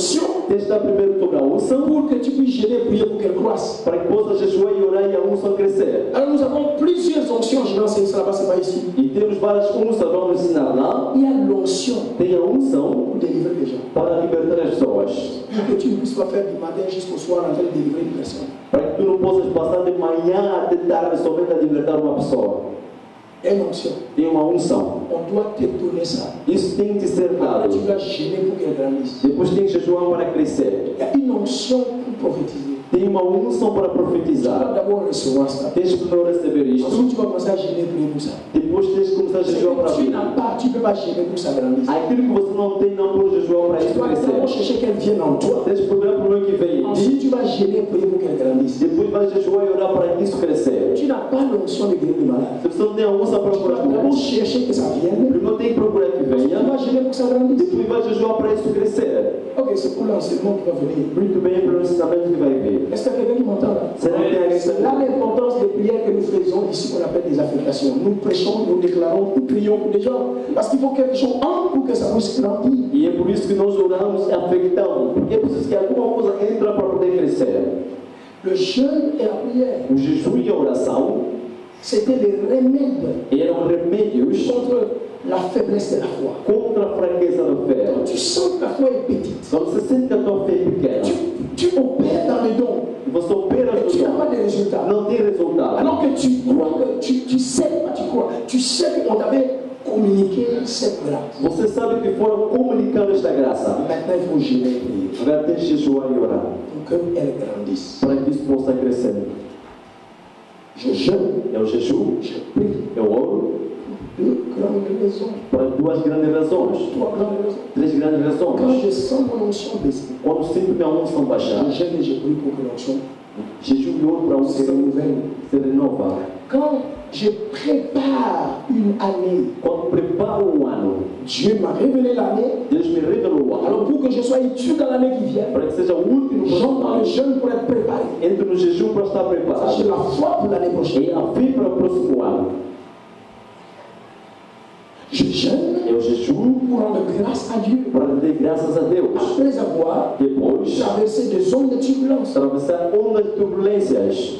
Tens de estar primeiro sobre a unção pour que tu puisses jeûner et prier pour qu'elle croisse. para que possas jejuar e orar e a unção crescer. Alors nous avons plusieurs onctions, je vais enseigner ça là-bas, c'est pas ici. E temos várias unções, vamos ensinar lá. Il y a l'onction Tem a unção pour délivrer les gens. para libertar as pessoas. Pour que tu ne puisses pas faire du matin jusqu'au soir en train de délivrer une personne. Para que tu não possas passar de manhã até tarde somente a libertar uma pessoa. Une onction. Tem uma unção. On doit te donner ça. Isso tem que ser Après, dado. tu dois gêner pour qu'elle grandisse. Depois tem que jejuar para crescer. Il y a une onction pour prophétiser. Tem uma unção para Tu dois profetizar. d'abord recevoir ça. Tens que primeiro receber isto. Ensuite, tu vas commencer à gêner pour ça. Depois tens que começar a Ce jejuar para que tu vida. n'as pas, tu ne peux pas gêner pour que ça grandisse. Aquilo que você não tem, não pode jejuar para Tu isso dois d'abord crescer. chercher qu'elle vienne en toi. Tens que procurar primeiro que vem em ti. Ensuite, tu vas gêner pour pour qu'elle grandisse. Depois vai jejuar e orar para que isso crescer. Tu n'as pas l'onction de guérir les malades. Se você não tem a unção para Tu dois procurar, d'abord chercher que ça vienne. primeiro tem que procurar que Tu venha. vas gêner pour que ça grandisse. Depois vai jejuar para isso crescer. Ok, c'est pour l'enseignement qui va venir. Muito bem para o ensinamento que vai vir. Est-ce qu'il y a quelqu'un qui m'entend là? Será que tem alguém que C'est là l'importance des prières que nous faisons ici qu'on appelle des affectations. Nous prêchons, nous déclarons, nous prions pour les gens. Parce qu'il faut que quelque chose entre pour que ça puisse grandir. E é por isso que nós oramos e afetamos. Porque é preciso que alguma coisa entre para poder crescer. Le jeûne et la prière, O jejum e a oração c'était les remèdes eram remédios contre la faiblesse de la foi. contra a fraqueza da fé. Quand tu sens que ta foi est petite, Quando você sente que a tua fé é pequena, tu, tu opères dans les dons, você opera mais tu n'as no pas de résultats. não tem resultado. Alors que tu crois que tu, tu sais pas, tu crois, tu sais qu'on t'avait communiqué cette grâce. Você sabe que foram comunicar esta graça. Maintenant, il faut gêner et prier Agora tem que jejuar e orar pour qu'elle grandisse. para que isso possa crescer. Je jeûne, É o jejum, je prie. é o ouro, Deux grandes raisons. para duas grandes razões, Trois grandes raisons. três grandes Quand razões. je sens mon onction baisser, Quando sinto minha unção baixar, je jeûne et je prie pour que l'onction jejum e ouro para a se unção renouvelle. se renova. Quand je prépare une année, Quando preparo um ano, Dieu m'a révélé l'année. Deus me revelou o ano Alors pour que je sois utile dans l'année qui vient, para que seja o último j'entre dans le ano. jeûne pour être préparé. Entre no jejum para estar J'ai preparado la foi pour l'année prochaine. e a fé para o próximo ano. Je jeûne É o jejum pour rendre grâce à Dieu. para dar graças a Deus. Après avoir Depois, traversé des zones de turbulence, atravessar ondas de turbulências.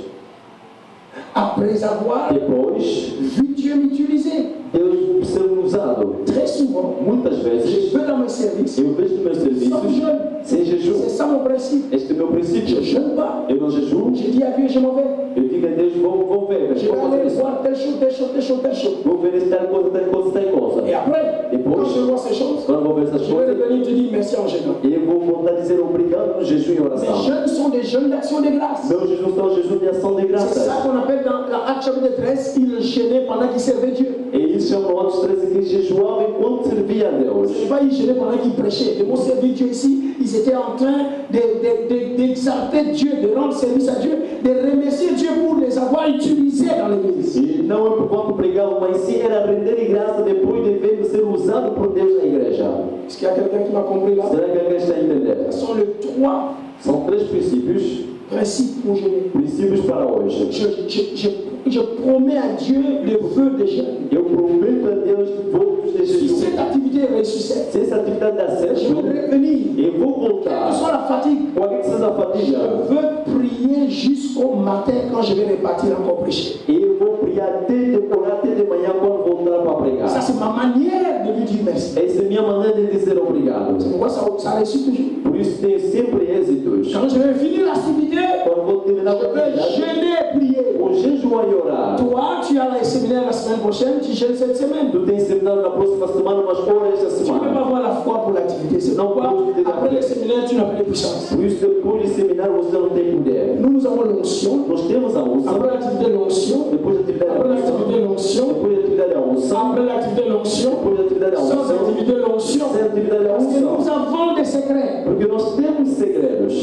après avoir Depois, vu Dieu m'utiliser, Deus ser usado. très souvent, Muitas je vezes, peux dans mes services, eu vejo nos meus sans serviços jeûne. sem jejum. C'est ça mon principe. Este é o meu Je princípio. ne jeûne pas. Eu não jejuo, Je dis à Dieu, je m'en vais. eu digo a Deus, vou, vou ver, mas Je vais vou fazer aller isso. voir telle chose, telle chose, telle chose, telle chose. Vou ver esse tal coisa, tal coisa, tal coisa. Et après, Depois, quand je vois ces choses, quando vou ver essas je vais coisas, revenir te dire merci en jeûnant. eu vou voltar a dizer obrigado no jejum e Mes oração. jeûnes sont des jeûnes d'action de grâce. Meu jejum são jejum de ação de C'est graças. ça qu'on appelle dans la Acte chapitre treize, il jeûnait pendant qu'il servait Dieu. E isso chama Atos treze que jejuava enquanto servia a Deus. Ce n'est pas il jeûnait pendant qu'il prêchait. Le mot servir Dieu ici, ils étaient en train de- de- de- d'exalter Dieu, de rendre service à Dieu, de remercier Dieu pour les avoir utilisés dans l'église. E não é por quanto pregavam, mas sim era render graça depois de ver ser usado por Deus na igreja. Est-ce qu'il y a quelqu'un qui m'a compris là? Será que alguém está a entender? Ce sont les trois São três princípios, principes pour jeûner. princípios para hoje. Je, je- je- je promets à Dieu le feu de jeûne. Eu prometo a Deus votos de Si jejum. cette activité réussissait, Se essa atividade dá je certo, voudrais revenir. eu vou Quelle que voltar. soit la fatigue, Qualquer que seja a je fadiga, veux prier jusqu'au matin quand je vais repartir encore prêcher. eu vou pregar até de, orar até de manhã quando voltar para Ça, pregar. c'est ma manière de lui dire merci. Essa é a minha maneira de dizer obrigado. Pourquoi ça, ça réussit toujours? Por isso tem sempre êxitos. Quand je vais finir l'activité, Quando vou terminar je com a vais atividade, jeûner et prier. vou jejuar e orar. Toi, tu as les séminaires la semaine prochaine, tu jeûnes cette semaine. Tu tens seminário na próxima semana, mas ora esta Tu ne peux pas semana. avoir la foi pour l'activité. C'est pourquoi, après les séminaires, tu n'as pas de puissance. Por isso, depois de seminário, você não tem poder. Nous, nous avons l'onction. Nós temos a unção, Après l'activité de l'onction, depois da atividade après da unção, l'activité de l'onction, depois da atividade da unção, après l'activité de l'onction, depois da atividade da sans unção, activité de l'onction, sem atividade da parce que nous unção. avons des secrets. Porque nós temos segredos.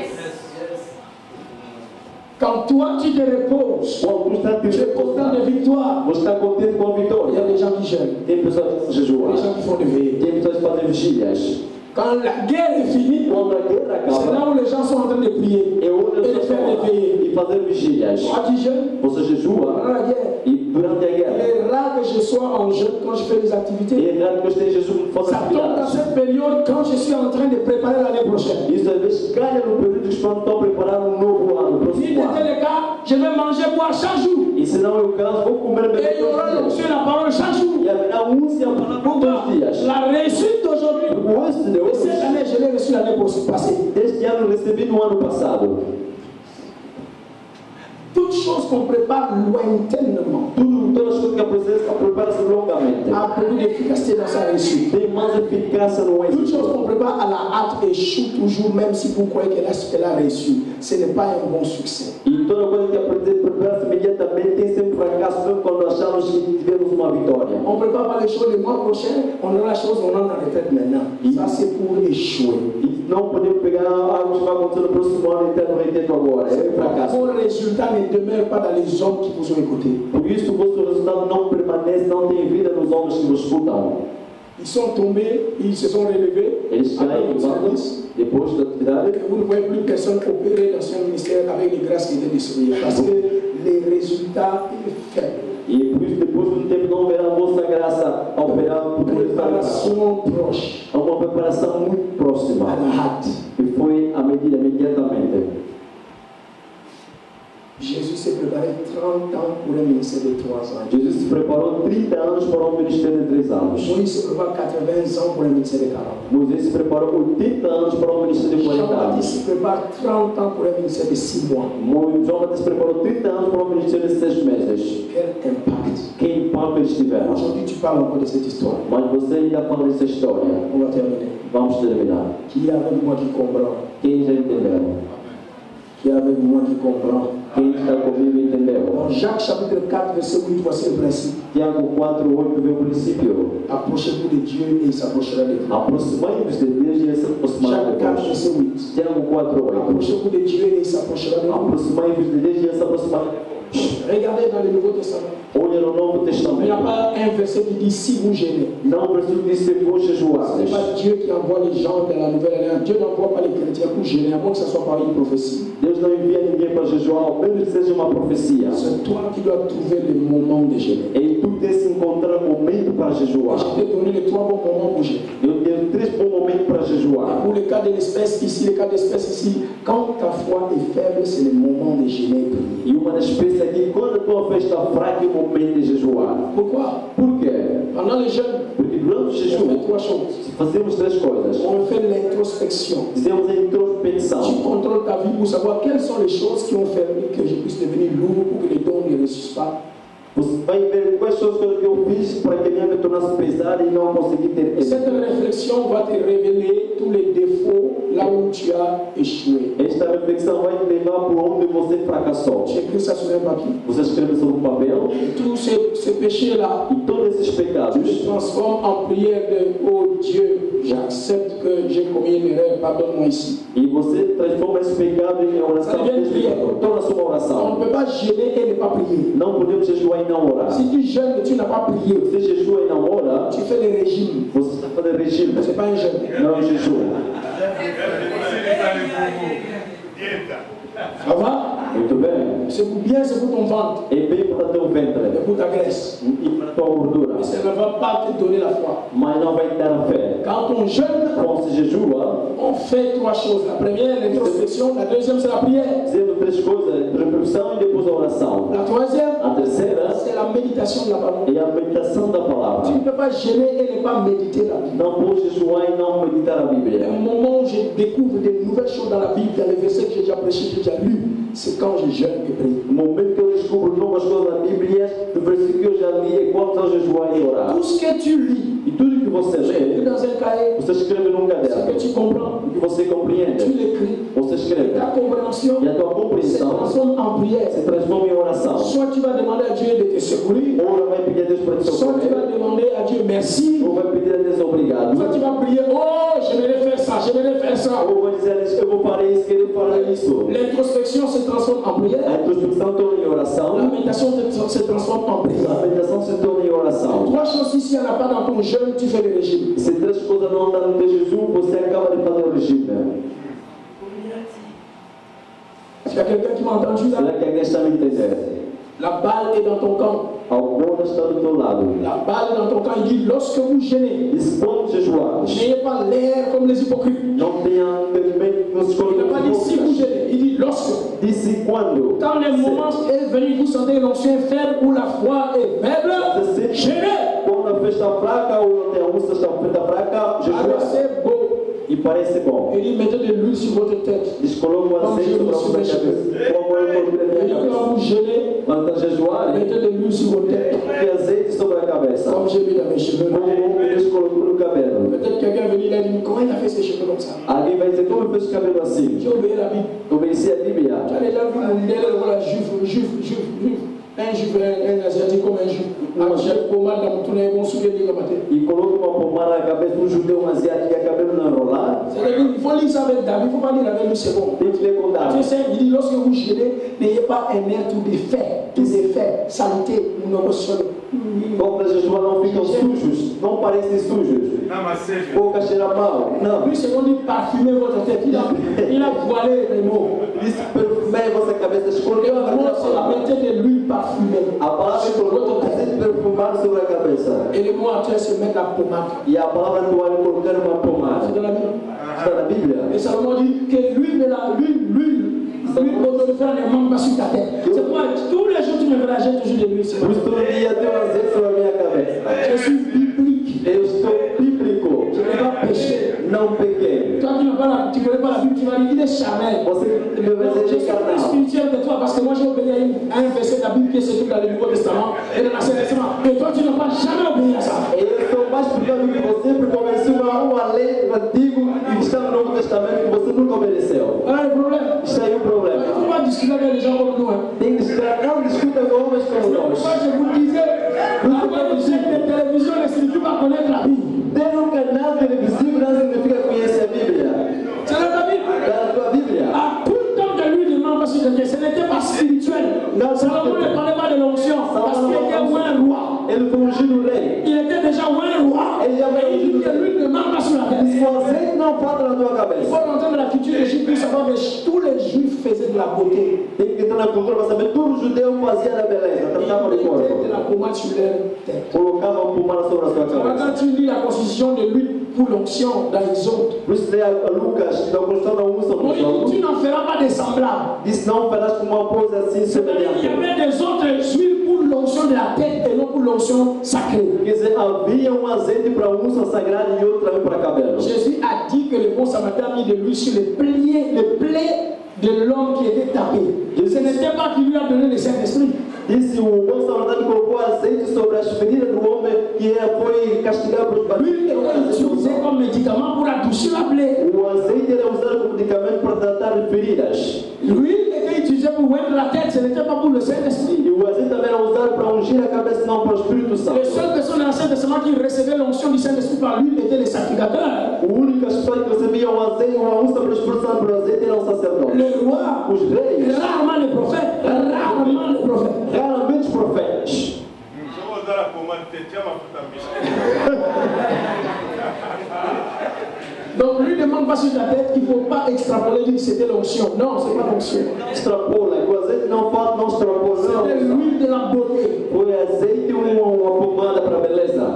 Quand toi, tu te reposes, Quando tu está a tu es content de victoire. você está contente com a Il y a vitória. des gens qui jeûnent, Tem pessoas que jejuam, des gens qui font des veillées. tem pessoas que fazem vigílias. Quand la guerre est finie, Quando a guerra c'est là acaba, où les gens sont en train de prier. é onde as Et de pessoas faire des vão veillées. e fazer vigílias. Moi qui jeûne, Você jejua pendant la guerre, e durante a il guerra est rare que je soir en jeûne quand je fais les activités. E é raro que eu esteja junto com Ça tombe dans cette période quand je suis en train de préparer l'année prochaine. Isso às vezes calha no período que estão a preparar um novo ano, um Si próximo c'était ano. le cas, je vais manger, boire chaque jour. E se não é o caso, vou comer bem Et il y aura todos os l'onction dias. de la parole chaque jour. E haverá úncia a palavra todos os dias. La réussite d'aujourd'hui. O êxito de Et cette hoje, année, je l'ai reçu l'année passée. deste ano recebi no ano passado. Toutes choses qu'on prépare lointainement Tudo, todas as coisas que a presença prepara-se longamente. a beaucoup d'efficacité dans sa réussite. Tem mais eficácia no Toutes choses êxito. qu'on prépare à la hâte échouent toujours, même si vous croyez qu'elle a, qu'elle a réussi. Ce n'est pas un bon succès. E toda coisa que a presença prepara-se imediatamente tem sempre fracasso, mesmo quando achamos que tivemos uma vitória. On ne prépare pas les choses le mois prochain, on aura la chose, on entre en retraite maintenant. Ça, c'est pour échouer. E não podemos pegar algo que vai acontecer no próximo ano e ter no reteto agora. É um fracasso. Vos résultats ne demeurent pas dans les hommes qui vous ont écouté. Por isso, o vosso resultado não permanece, não tem vida nos homens que vos escutam. Ils sont tombés, ils se sont relevés. Eles après caem le e vão, service. depois da atividade, Et vous ne voyez plus personne opérer dans son ministère avec les grâces qui étaient distribuées. Parce que les résultats sont faibles. e por isso, depois de um tempo, não verá a vossa graça a operar por Préparation proche Há uma preparação muito próxima. à la hâte. E foi à medida, imediatamente. Jésus s'est préparé trente ans pour un ministère de trois ans. Jesus se preparou trinta anos para um ministério de três anos. Moïse se prépare quatre-vingts ans pour un ministère de quarante. Moisés se preparou oitenta anos para um ministério de quarenta Jean-Baptiste anos. se prépare trente ans pour un ministère de six mois. Mo- João Batista se preparou trinta anos para um ministério de seis meses. Quel impact! Que impacto eles tiveram. Aujourd'hui, tu parles encore de cette histoire. Mas você ainda fala dessa história. On va terminer. Vamos terminar. Qui est avec moi qui comprend? Quem já entendeu? Qui est avec moi qui comprend? Quem está comigo entendeu? Dans Jacques chapitre quatre, verset huit, voici le principe. Tiago quatro, oito vê o princípio. Approchez-vous de Dieu et il s'approchera de vous. Aproximai-vos de Deus e ele se aproximará Jacques de quatre, vós. verset huit. Tiago quatro, oito. Approchez-vous de Dieu et il s'approchera de vous. Aproximai-vos de Deus e ele se aproximará de vós. Regardez dans le Nouveau Testament. Olha no Novo Il n'y a Testamento. pas un verset qui dit si vous gênez. Não o versículo diz se vos Ce n'est jejuardes. pas Dieu qui envoie les gens dans la nouvelle alliance. Dieu n'envoie pas les chrétiens pour gêner, à moins que ce soit par une prophétie. Deus não envia ninguém para jejuar, ao menos que seja uma profecia. C'est toi qui dois trouver le moment de gêner. E tu tens que encontrar um momento para jejuar. Je t'ai donné les trois bons moments pour gêner. Eu tenho três bons momentos para jejuar. Pour le cas de l'espèce ici, le cas d'espèce ici, quand ta foi est faible, c'est le moment de gêner et prier. E uma das espécies aqui, quando a tua fé está fraca, é o momento de jejuar. Pourquoi? Por quê? Pendant le jeûne, Porque durante o on jejum, fait trois choses. fazemos três coisas. On fait l'introspection. Fizemos a Tu introspecção. contrôles ta vie pour savoir quelles sont les choses qui ont permis que je puisse devenir lourd pour que les dons ne ressuscitent pas. Você vai ver quais são as coisas que eu fiz para que a minha vida tornasse pesada e não conseguir ter Cette êxito. réflexion va te révéler tous les défauts là où tu as échoué. Esta reflexão vai te levar por onde você fracassou. Tu écris ça sur un papier. Você escreve sobre um papel Tous ces, ces péchés-là, e todos esses tu pecados les transformes en prière de oh Dieu, j'accepte que j'ai commis une erreur, pardonne-moi ici. e você transforma esse pecado em oração. Ça devient une prière. Torna-se uma On oração. ne peut pas gêner et ne pas prier. Não podemos jejuar e não orar. Si tu jeûnes et tu n'as pas prié, Você jejua e não ora, tu fais les régimes. você está fazendo regime. Ce n'est pas un jeûne. Não é jejum. Dieta. Ça va? Muito bem. C'est pour bien, c'est pour ton ventre É bem para teu et ventre pour ta graisse. e para tua gordura. Mais ça ne va pas te donner la foi. Mas não vai te dar a fé. Quand on jeûne, Quando se jejua, on fait trois choses. La première, l'introspection. La deuxième, c'est la prière. fazendo três coisas: reflexão e depois a oração. La troisième, A terceira c'est la méditation de la parole. é a meditação da Tu palavra. ne peux pas gêner et ne pas méditer la Bible. Não pode jejuar e não meditar a Le Bíblia. moment où je découvre de nouvelles choses dans la Bible, dans les versets que j'ai déjà prêchés, que j'ai déjà lus, c'est quand je jeûne et prie. O momento que eu descubro novas coisas na Bíblia, do versículo que eu já li, é quando eu jejuar e orar. Tout ce que tu lis, E tudo que você écris lê, dans un cahier, você escreve num ce caderno. que tu comprends, O que você compreende, tu l'écris. você escreve. Ta compréhension E a tua se compreensão transforme en prière. se transforma em oração. Soit tu vas demander à Dieu de te secourir, Ou ela vai pedir a Deus para te soit tu vas socorrer, demander à Dieu merci, ou vai pedir a Deus obrigado. soit tu vas prier, oh, j'aimerais faire ça, j'aimerais faire ça. Ou vai dizer a Deus, eu vou parar isso, quero falar isso. L'introspection se transforme en prière, A introspecção torna em la oração, méditation se se transforme en a prière. meditação se torna em oração. Trois choses ici, il n'y en a pas dans ton jeûne, tu fais le régime. Se três coisas não andam no teu jejum, você acaba de fazer o regime. Est-ce qu'il y a quelqu'un qui m'a entendu là? Será que alguém está me entendendo? La balle est dans ton camp. A bola está do teu lado. La balle est dans ton camp. Il dit, lorsque vous gênez, Diz, quando jejuares, n'ayez pas l'air comme les hypocrites. não tenha entendimento com os Il n'a pas dit si vous gênez. Il dit lorsque. Disse quando. Quand le moment est venu, vous sentez l'onction faible ou la foi est faible, gênez. Quando a fé está fraca ou até a úlcera está fraca, Alors jejua. c'est beau. E parece bom. Il dit, mettez de l'huile sur votre tête. Diz, coloca o azeite sobre a sua cabeça. Como eu coloquei na Il minha dit, quand cabeça. vous gênez, Quando jejuar, mettez de l'huile sur votre tête. e azeite sobre a cabeça. Comme j'ai mis dans mes cheveux. Como Deus colocou no cabelo. Peut-être quelqu'un est venu, il a dit, comment il a fait ses cheveux comme ça? Alguém vai dizer, como fez o cabelo assim? J'ai oublié la Bible. Obedeci a Bíblia. Tu as déjà vu mon modèle, voilà, juif, juif, juif, juif. Un juif, un, un asiatique comme un juif. Un chef pommade dans mon tournée, mon souvenir de matin. E coloca uma pomada na cabeça de um judeu, um asiático, e a cabelo não enrolar. C'est-à-dire qu'il faut lire ça avec David, il ne faut pas lire avec lui, c'est bon. Tem que ler com Matthieu Davi. cinq, il dit, lorsque vous gênez, n'ayez pas un air tout défait, tout défait, saleté, nous ne recevons. Quando jejuar não ficam sujos, não parecem sujos. Namaste. Boca cheira mal. Não. Lui, c'est qu'on dit parfumer votre tête. Il a, il a voilé les mots. Diz perfumei a vossa cabeça, Et escolheu a le mot, verdadeira c'est palavra. mettez de l'huile parfumée. A palavra Sur votre colocou tête. azeite perfumado sobre a cabeça. Et le mot actuel, c'est mettre la pommade. E a palavra atual é colocar uma C'est pomada. dans la Bible. Está na Bíblia. Et Salomon dit que l'huile de la l'huile, l'huile, l'huile odorifère ne manque pas sur ta tête. C'est pourquoi tous les jours tu me verras, j'ai toujours de l'huile. Por isso todo dia tem um azeite sobre a minha cabeça. Je suis biblique. Eu estou bíblico. Je n'ai pas péché. Não pequei. Toi qui ne connais pas la Bible, tu vas dire il est charnel. Você me vai Je dizer suis que plus carnal. spirituel que toi parce que moi j'ai obéi à une- à un verset de la Bible qui se trouve dans le Nouveau Testament et dans l'Ancien Testament. Et toi tu n'as pas jamais obéi à ça. Eu sou mais espiritual que você, porque obedeci uma, uma lei do Antigo e que está no Novo Testamento que você nunca obedeceu. Voilà le problème. Está aí o Il ne problema. faut pas discuter avec les gens comme nous. Hein. Tem que estar, não discuta com homens como nós. Moi je vous disais, avoir une chaîne de télévision ne signifie pas connaître la Bible. Ter um canal televisivo não significa conhecer a Bíblia. C'est dans la Bible. Está na tua Bíblia. À tout le temps que lui demande parce que ce n'était pas spirituel. Salomon ne parlait pas de l'onction parce qu'il était un roi. Ele foi ungido rei. Il était déjà un roi. Ele já Et foi il dit ungido que rei. lui ne demande pas sur la E se terre. o azeite não falta na tua Il cabeça, faut rentrer dans la culture des juifs pour savoir que tous les juifs faisaient de la beauté. tem que entrar na cultura para saber todo judeu fazia da beleza, tratava Ils de mettaient corpo. de la pommade sur leur tête. Colocava uma pomada sobre a sua Alors, cabeça. quand tu lis la constitution de l'huile pour l'onction dans les autres, Por isso, lê a Lucas, da construção da unção on dos dit outros. tu n'en feras pas des semblables. Diz, não farás com uma pose assim C'est-à-dire qu'il y semelhante. avait des autres huiles pour l'onction de la tête et non pour l'onction sacrée. Quer dizer, havia um azeite para a unção sagrada e outro também para cabelo. Jésus a dit que le bon samaritain a mis de l'huile sur les plaies, les plaies de l'homme qui était tapé. Ce n'était pas qu'il lui a donné le Saint-Esprit. Disse o bom samaritano colocou azeite sobre as feridas do homem que foi castigado pelos L'huile était utilisée batidos. comme médicament pour adoucir la plaie. O azeite era usado como medicamento para tratar de feridas. L'huile était utilisée pour oindre la tête, ce n'était pas pour le Saint-Esprit. E o azeite também era usado para ungir a cabeça, não para o Espírito Santo. Les seules personnes dans l'Ancien Testament qui recevaient l'onction du Saint-Esprit par l'huile étaient les sacrificateurs. O único pessoas que recebiam o azeite, uma unção pelo Espírito Santo pelo azeite eram os sacerdotes. Les rois, Os reis, rarement les prophètes, rarement les prophètes. raramente os profetas. Só vou dar a comanda, te chama para Donc lui ne demande pas sur ta tête qu'il ne faut pas extrapoler, dire que c'était l'onction. Non, ce n'est pas l'onction. Extrapola, o azeite não falta, não extrapola. C'était Não. l'huile de la beauté. Foi azeite e uma, uma pomada para a beleza.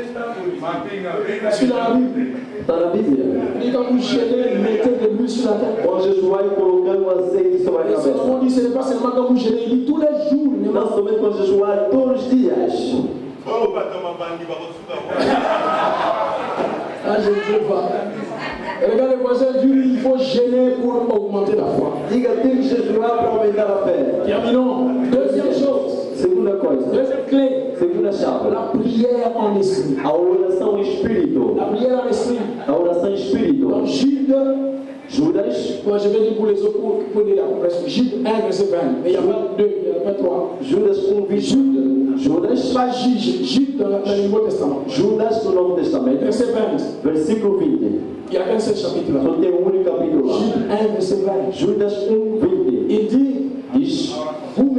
Sur la Bible. Está na Bíblia. Il dit quand vous gênez, mettez de l'huile sur la tête. Quando jejuar e colocar um azeite sobre a Et Salomon cabeça. dit ce n'est pas seulement quand vous gênez, il dit tous les jours. Ne Não somente quando jejuar, todos os dias. Ah, je ne veux pas. Et regarde les voisins, Dieu, il faut gêner pour augmenter la foi. Diga, tem que jejuar para aumentar a fé. Terminons. Deuxième chose, Segunda coisa. deuxième clé, Segunda chave. la prière en esprit. A oração em espírito. La prière en esprit. A oração em espírito. Dans Jude, Judas. moi je vais dire pour les autres, pour, pour dire la compréhension. Jude un, verset vingt. Mais il n'y a pas deux, il n'y a pas trois. Judas um vinte. Jude, Judas. pas juge, Jude dans, dans le Nouveau Testament. Judas no Novo Testamento. Verset vingt. Versículo vinte. Il n'y a qu'un seul chapitre là. Só tem um único capítulo lá. Jude un, verset vingt. Judas um vinte. Il dit, Diz: vous mes chers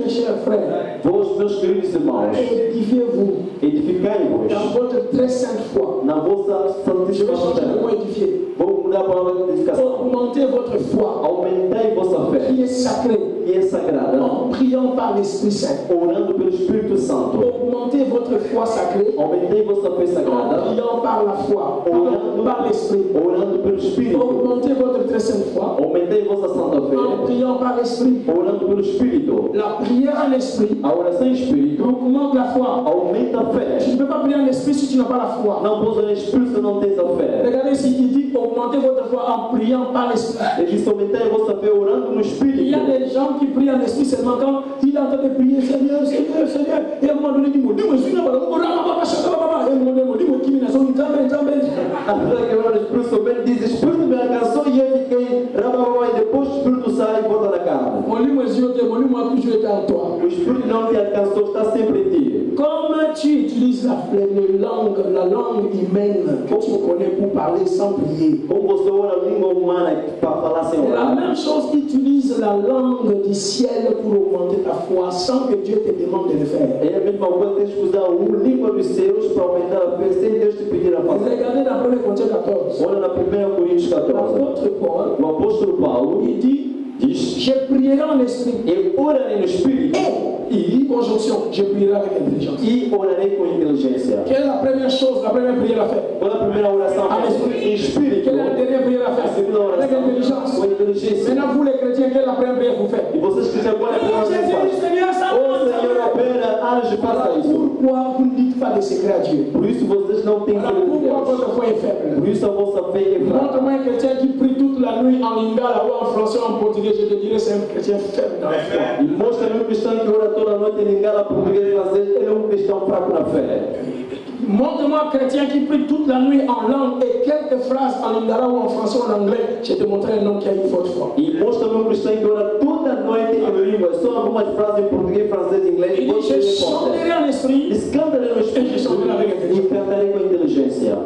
frères, Vós, meus queridos irmãos, édifiez-vous edificai-vos dans votre très sainte foi. na vossa Je vais changer santíssima le mot fé. édifier. Vou mudar a palavra de edificação. Augmentez votre foi Aumentai vossa fé, qui est sacrée que é sagrada, en priant par l'Esprit Saint. orando pelo Espírito Santo. Augmentez votre foi sacrée Aumentai vossa fé en sagrada, priant par la foi, pardon, par l'Esprit. orando pelo Espírito. Augmentez votre très sainte foi Aumentai vossa santa en fé, priant par l'Esprit. orando pelo Espírito. La prière en esprit A oração em Espírito augmente la foi. aumenta a Tu ne fé. peux pas prier en esprit si tu n'as pas la foi. Não pode orar em Espírito se não tens a fé. Regardez ici, il dit augmentez votre foi en priant par l'esprit. Ele diz aumentai vossa fé orando no Il y a Espírito. des gens qui prient en esprit seulement quand il est en train de prier Seigneur, Seigneur, Seigneur. Et à un moment donné, il dit dis-moi, dis-moi, dis-moi, dis-moi, dis-moi, et à un moment donné, dis-moi, qui m'a dit, Nzambe, Nzambe. A pessoa que ora no Espírito somente diz Espírito me alcançou e eu fiquei rabababa, e depois o Espírito sai e volta na carne. Mon lit, moi, Dieu, mon lit, moi, toujours été en toi. O Espírito não te alcançou, está sempre em ti. Comme tu utilises la, les langues, la langue humaine que tu connais pour parler sans prier, Como você ora a língua humana para falar sem c'est la orar. même chose qu'utilise la langue du ciel pour augmenter ta foi sans que Dieu te demande de le faire. É a mesma coisa, tens que usar a língua dos céus para aumentar a fé sem Deus te pedir a fazer. Regardez dans premier Corinthiens quatorze. Olha na primeira Coríntios quatorze. L'apôtre Paul, O apóstolo Paulo il dit diz: je prierai en esprit. Eu orarei no Espírito Et, conjonction, je prierai avec intelligence. e orarei com inteligência. Quelle est la première chose, la première prière à faire? Qual é a primeira oração? En esprit. Em Espírito. Quelle est la dernière prière à A faire? segunda Avec oração intelligence. com inteligência. Maintenant, vous les chrétiens, quelle est la première prière que vous faites? E vocês que já agora Oh, Jésus, Seigneur, ça Oh Senhor, opera, age, faça Alors, isso. pourquoi vous ne dites pas des secrets à Dieu? Por isso vocês não têm Alors, medo de pourquoi Deus. votre foi est faible? Por isso a vossa fé é fraca. Montre-moi un chrétien qui prie toute la nuit en lingala ou en français ou en portugais, je te dirais c'est un chrétien faible dans la foi. E mostra-me um cristão que ora toda noite em lingala, português, francês. Ele é um cristão fraco na fé. Montre-moi un chrétien qui prie toute la nuit en langue et quelques phrases en lingala ou en français ou en anglais, je te montrerai un homme qui a une forte foi. E mostra-me um cristão que ora toda noite em línguas, só algumas frases em português, francês, inglês. Il dit, je chanterai en esprit. Diz, cantarei no Espírito e cantarei com inteligência.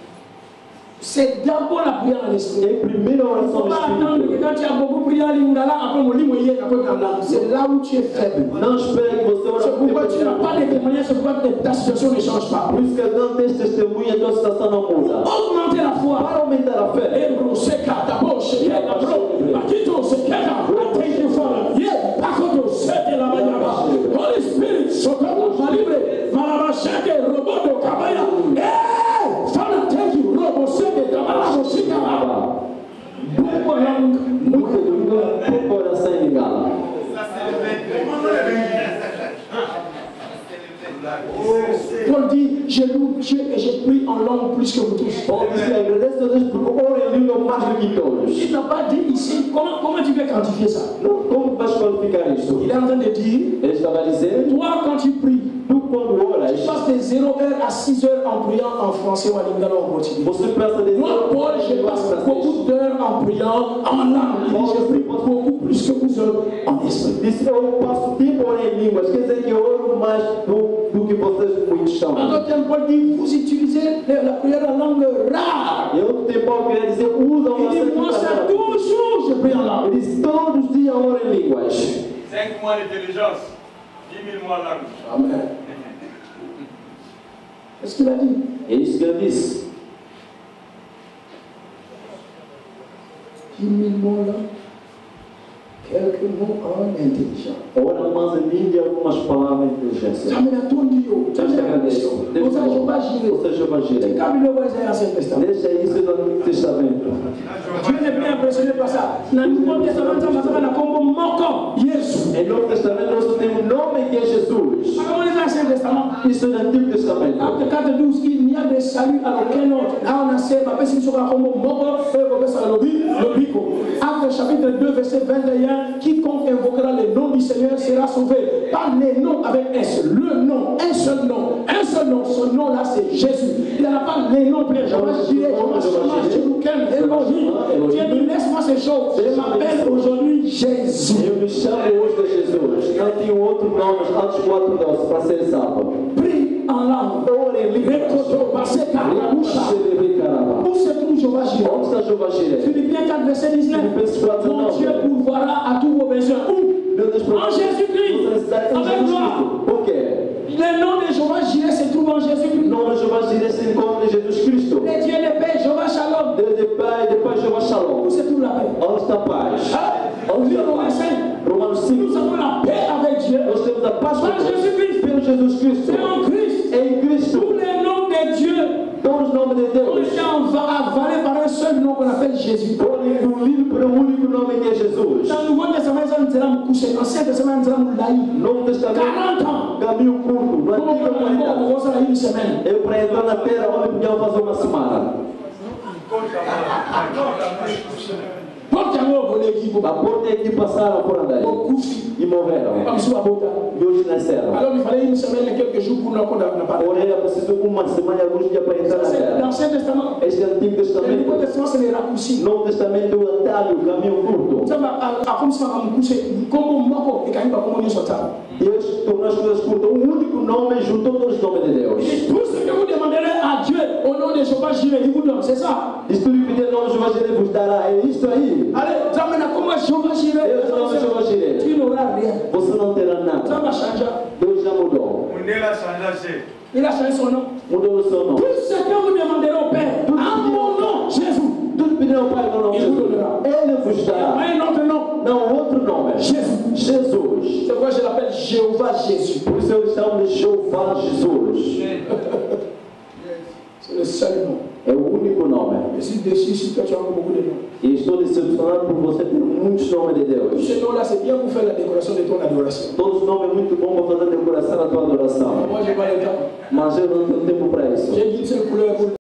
C'est d'abord la prière en esprit. É a primeira Il ne oração faut do pas attendre que Espírito. quand tu as beaucoup prié en lingala, après mon lit, c'est là où tu es faible. Não espere que você ore C'est pourquoi tu n'as pas de témoignage, c'est pourquoi ta situation ne change pas. Por isso que não tens testemunha, a tua situação não muda. Augmenter la foi. Para aumentar a fé. Ebro, seka, tabo, shekeka, bro, bakito, sekeka, I thank you, Father. Yeah, bakoto, seke, la mayaba. Holy Spirit, sokoto, malibre, malaba, sheke, roboto, kabaya. Yeah, Father, thank you, robo, seke, tamalabo, shika. Beaucoup de langues, Muita língua, pouca oração em lingala. Paul dit, je loue Dieu et je prie en langue plus que vous tous. Paulo disse, agradece a Deus porque ora em língua mais do que todos. Il n'a pas dit ici, comment, comment tu peux quantifier ça? Não, como vais qualificar isto? Il est en train de dire, Ele estava a dizer, toi quand tu pries, tu quando oras, tu passes de zéro heure à six heures en priant en français ou en lingala ou en portugais. você passa de Moi, Paul, je passe beaucoup d'heures en priant en langue. Il dit, je prie beaucoup plus que vous autres en esprit. Disse, eu passo tempo a orar em línguas, quer dizer que eu oro mais do, do que vocês muitos estão. En d'autres termes, Paul dit, vous utilisez la prière en langue rare. E outro tempo eu queria dizer, usa Il uma dit, moi, c'est toujours, je prie en langue. Ele diz, todos os dias ora em línguas. cinq mois d'intelligence, dix mille mois langue. Amen. Qu'est-ce qu'il a dit? É isso que ele disse. dix mille mots là, quelques mots en intelligence. Ora mais em língua algumas palavras de inteligência. Ça me l'a tout dit. Ça Deus me te l'a agradece. dit. Vous savez, je ne vais pas gérer. Ou seja, vai girar. Quand il le voit, c'est l'Ancien Testament. Deixa isso no Antigo Testamento. Dieu n'est pas impressionné par ça. Dans le Nouveau Testament, ça va faire comme moko Jésus. Em Novo Testamento nós temos um nome que é Jesus. Comment les Ancien Testament? Isso é no Antigo Testamento. Acte quatre douze, il n'y a de salut à aucun autre. Là, on a fait, ma personne sur comme moko, et on ça le bico. Acte chapitre deux, verset vingt et un, quiconque invoquera le nom du Seigneur sera sauvé. Pas les noms avec un seul, le nom, un seul nom, un seul nom. Ce nom-là, c'est Jésus. Il n'y en a pas les noms, Père. Jean-Marc Jiré, Jean-Marc Chama, Jéruken, Elohim. Dieu dit, laisse-moi ces choses. Je m'appelle aujourd'hui Jésus. Eu me chamo hoje de Jesus. Não tenho outro nome, antes quatro nomes, para ser salvo. Prie en langue. Ore em línguas. Où se trouve Jéhovah Jiré? Onde está Jeová Jireh? Philippiens quatre, verset dix-neuf. Filipenses quatro, Mon nove. Dieu pourvoira à tous vos besoins. Où? meu Deus En Jésus-Christ. Nossa necessidade é em Avec Jesus gloire. Cristo. Por quê? Le nom de Jéhovah Jireh se trouve en O Jésus-Christ. nome de Jeová Jireh se encontra em Jesus Cristo. Le Dieu de paix, Jéhovah Shalom. Deus de Pai, de Pai Jeová Shalom. Où se trouve la paix? Onde está a paz? Hein? Onde está a Romains paz? cinq. Romanos cinco. Nous avons la paix avec Dieu. Nós temos a paz com Par Deus. Jésus-Christ. Pelo Jesus Cristo. C'est en Christ. Em Cristo. Tous les noms de Dieu Todos os nomes de ont Deus été avalés par un seul nom qu'on appelle Jésus. foram engolidos por um único nome que é Jesus. Dans le Nouveau Testament, ils ont dit que coucher. Dans l'Ancien Testament, ils ont dit Novo Testamento, quarante ans. caminho curto. No Comment Antigo on va quarenta. voir ça une semaine? Eu para entrar na terra onde podiam fazer uma semana. Porte à moi, vous voulez qui vous A porta é que passaram por andar e morreram. Comme ça, à Bota. E hoje nasceram. Alors, il fallait une semaine et quelques jours pour nous qu'on n'a pas. Porém, era preciso uma semana e alguns dias para entrar na Ça, c'est terra. l'Ancien Testament. Este Antigo Le Nouveau Testamento, Testament, c'est les raccourcis. Novo Testamento, o atalho, o caminho curto. Ça va à comme ça, à me coucher. Comme on m'a dit, et comme on est sur table. Deus tornou as coisas curtas. Um único nome juntou todos os nomes de Deus. Et tout ce que vous demanderez à Dieu au nom de Jéhovah Jireh, il vous donne. C'est ça. Isto lhe pedir em nome de Jeová Jireh vos dará. É isto aí. Allez, tu amènes à comment Jéhovah Jireh. Deus, em nome de Jeová Jireh. Tu n'auras rien. Você não terá Ça nada. va changer. Deus já mudou. Mundela Sanjase. Il a changé son nom. Mudou o seu nome. Tout ce que vous demanderez au Père, à mon nom, Jésus. Tudo pedir ao Pai no nome de Jesus. Ele vos dará. Pas un autre nom. Não, outro nome. Jésus. Jesus. C'est pourquoi je l'appelle Jéhovah Jésus. Por isso eu chamo de Jeová Jesus. C'est le seul nom. É o único nome. Je suis déçu si toi tu as beaucoup de noms. E estou decepcionado por você ter muitos nomes de Deus. Ce nom-là, c'est bien pour faire la décoration de ton adoration. Todos os nomes é muito bom para fazer decoração da tua adoração. Moi, je n'ai pas le temps. Mas eu não tenho tempo para isso. Je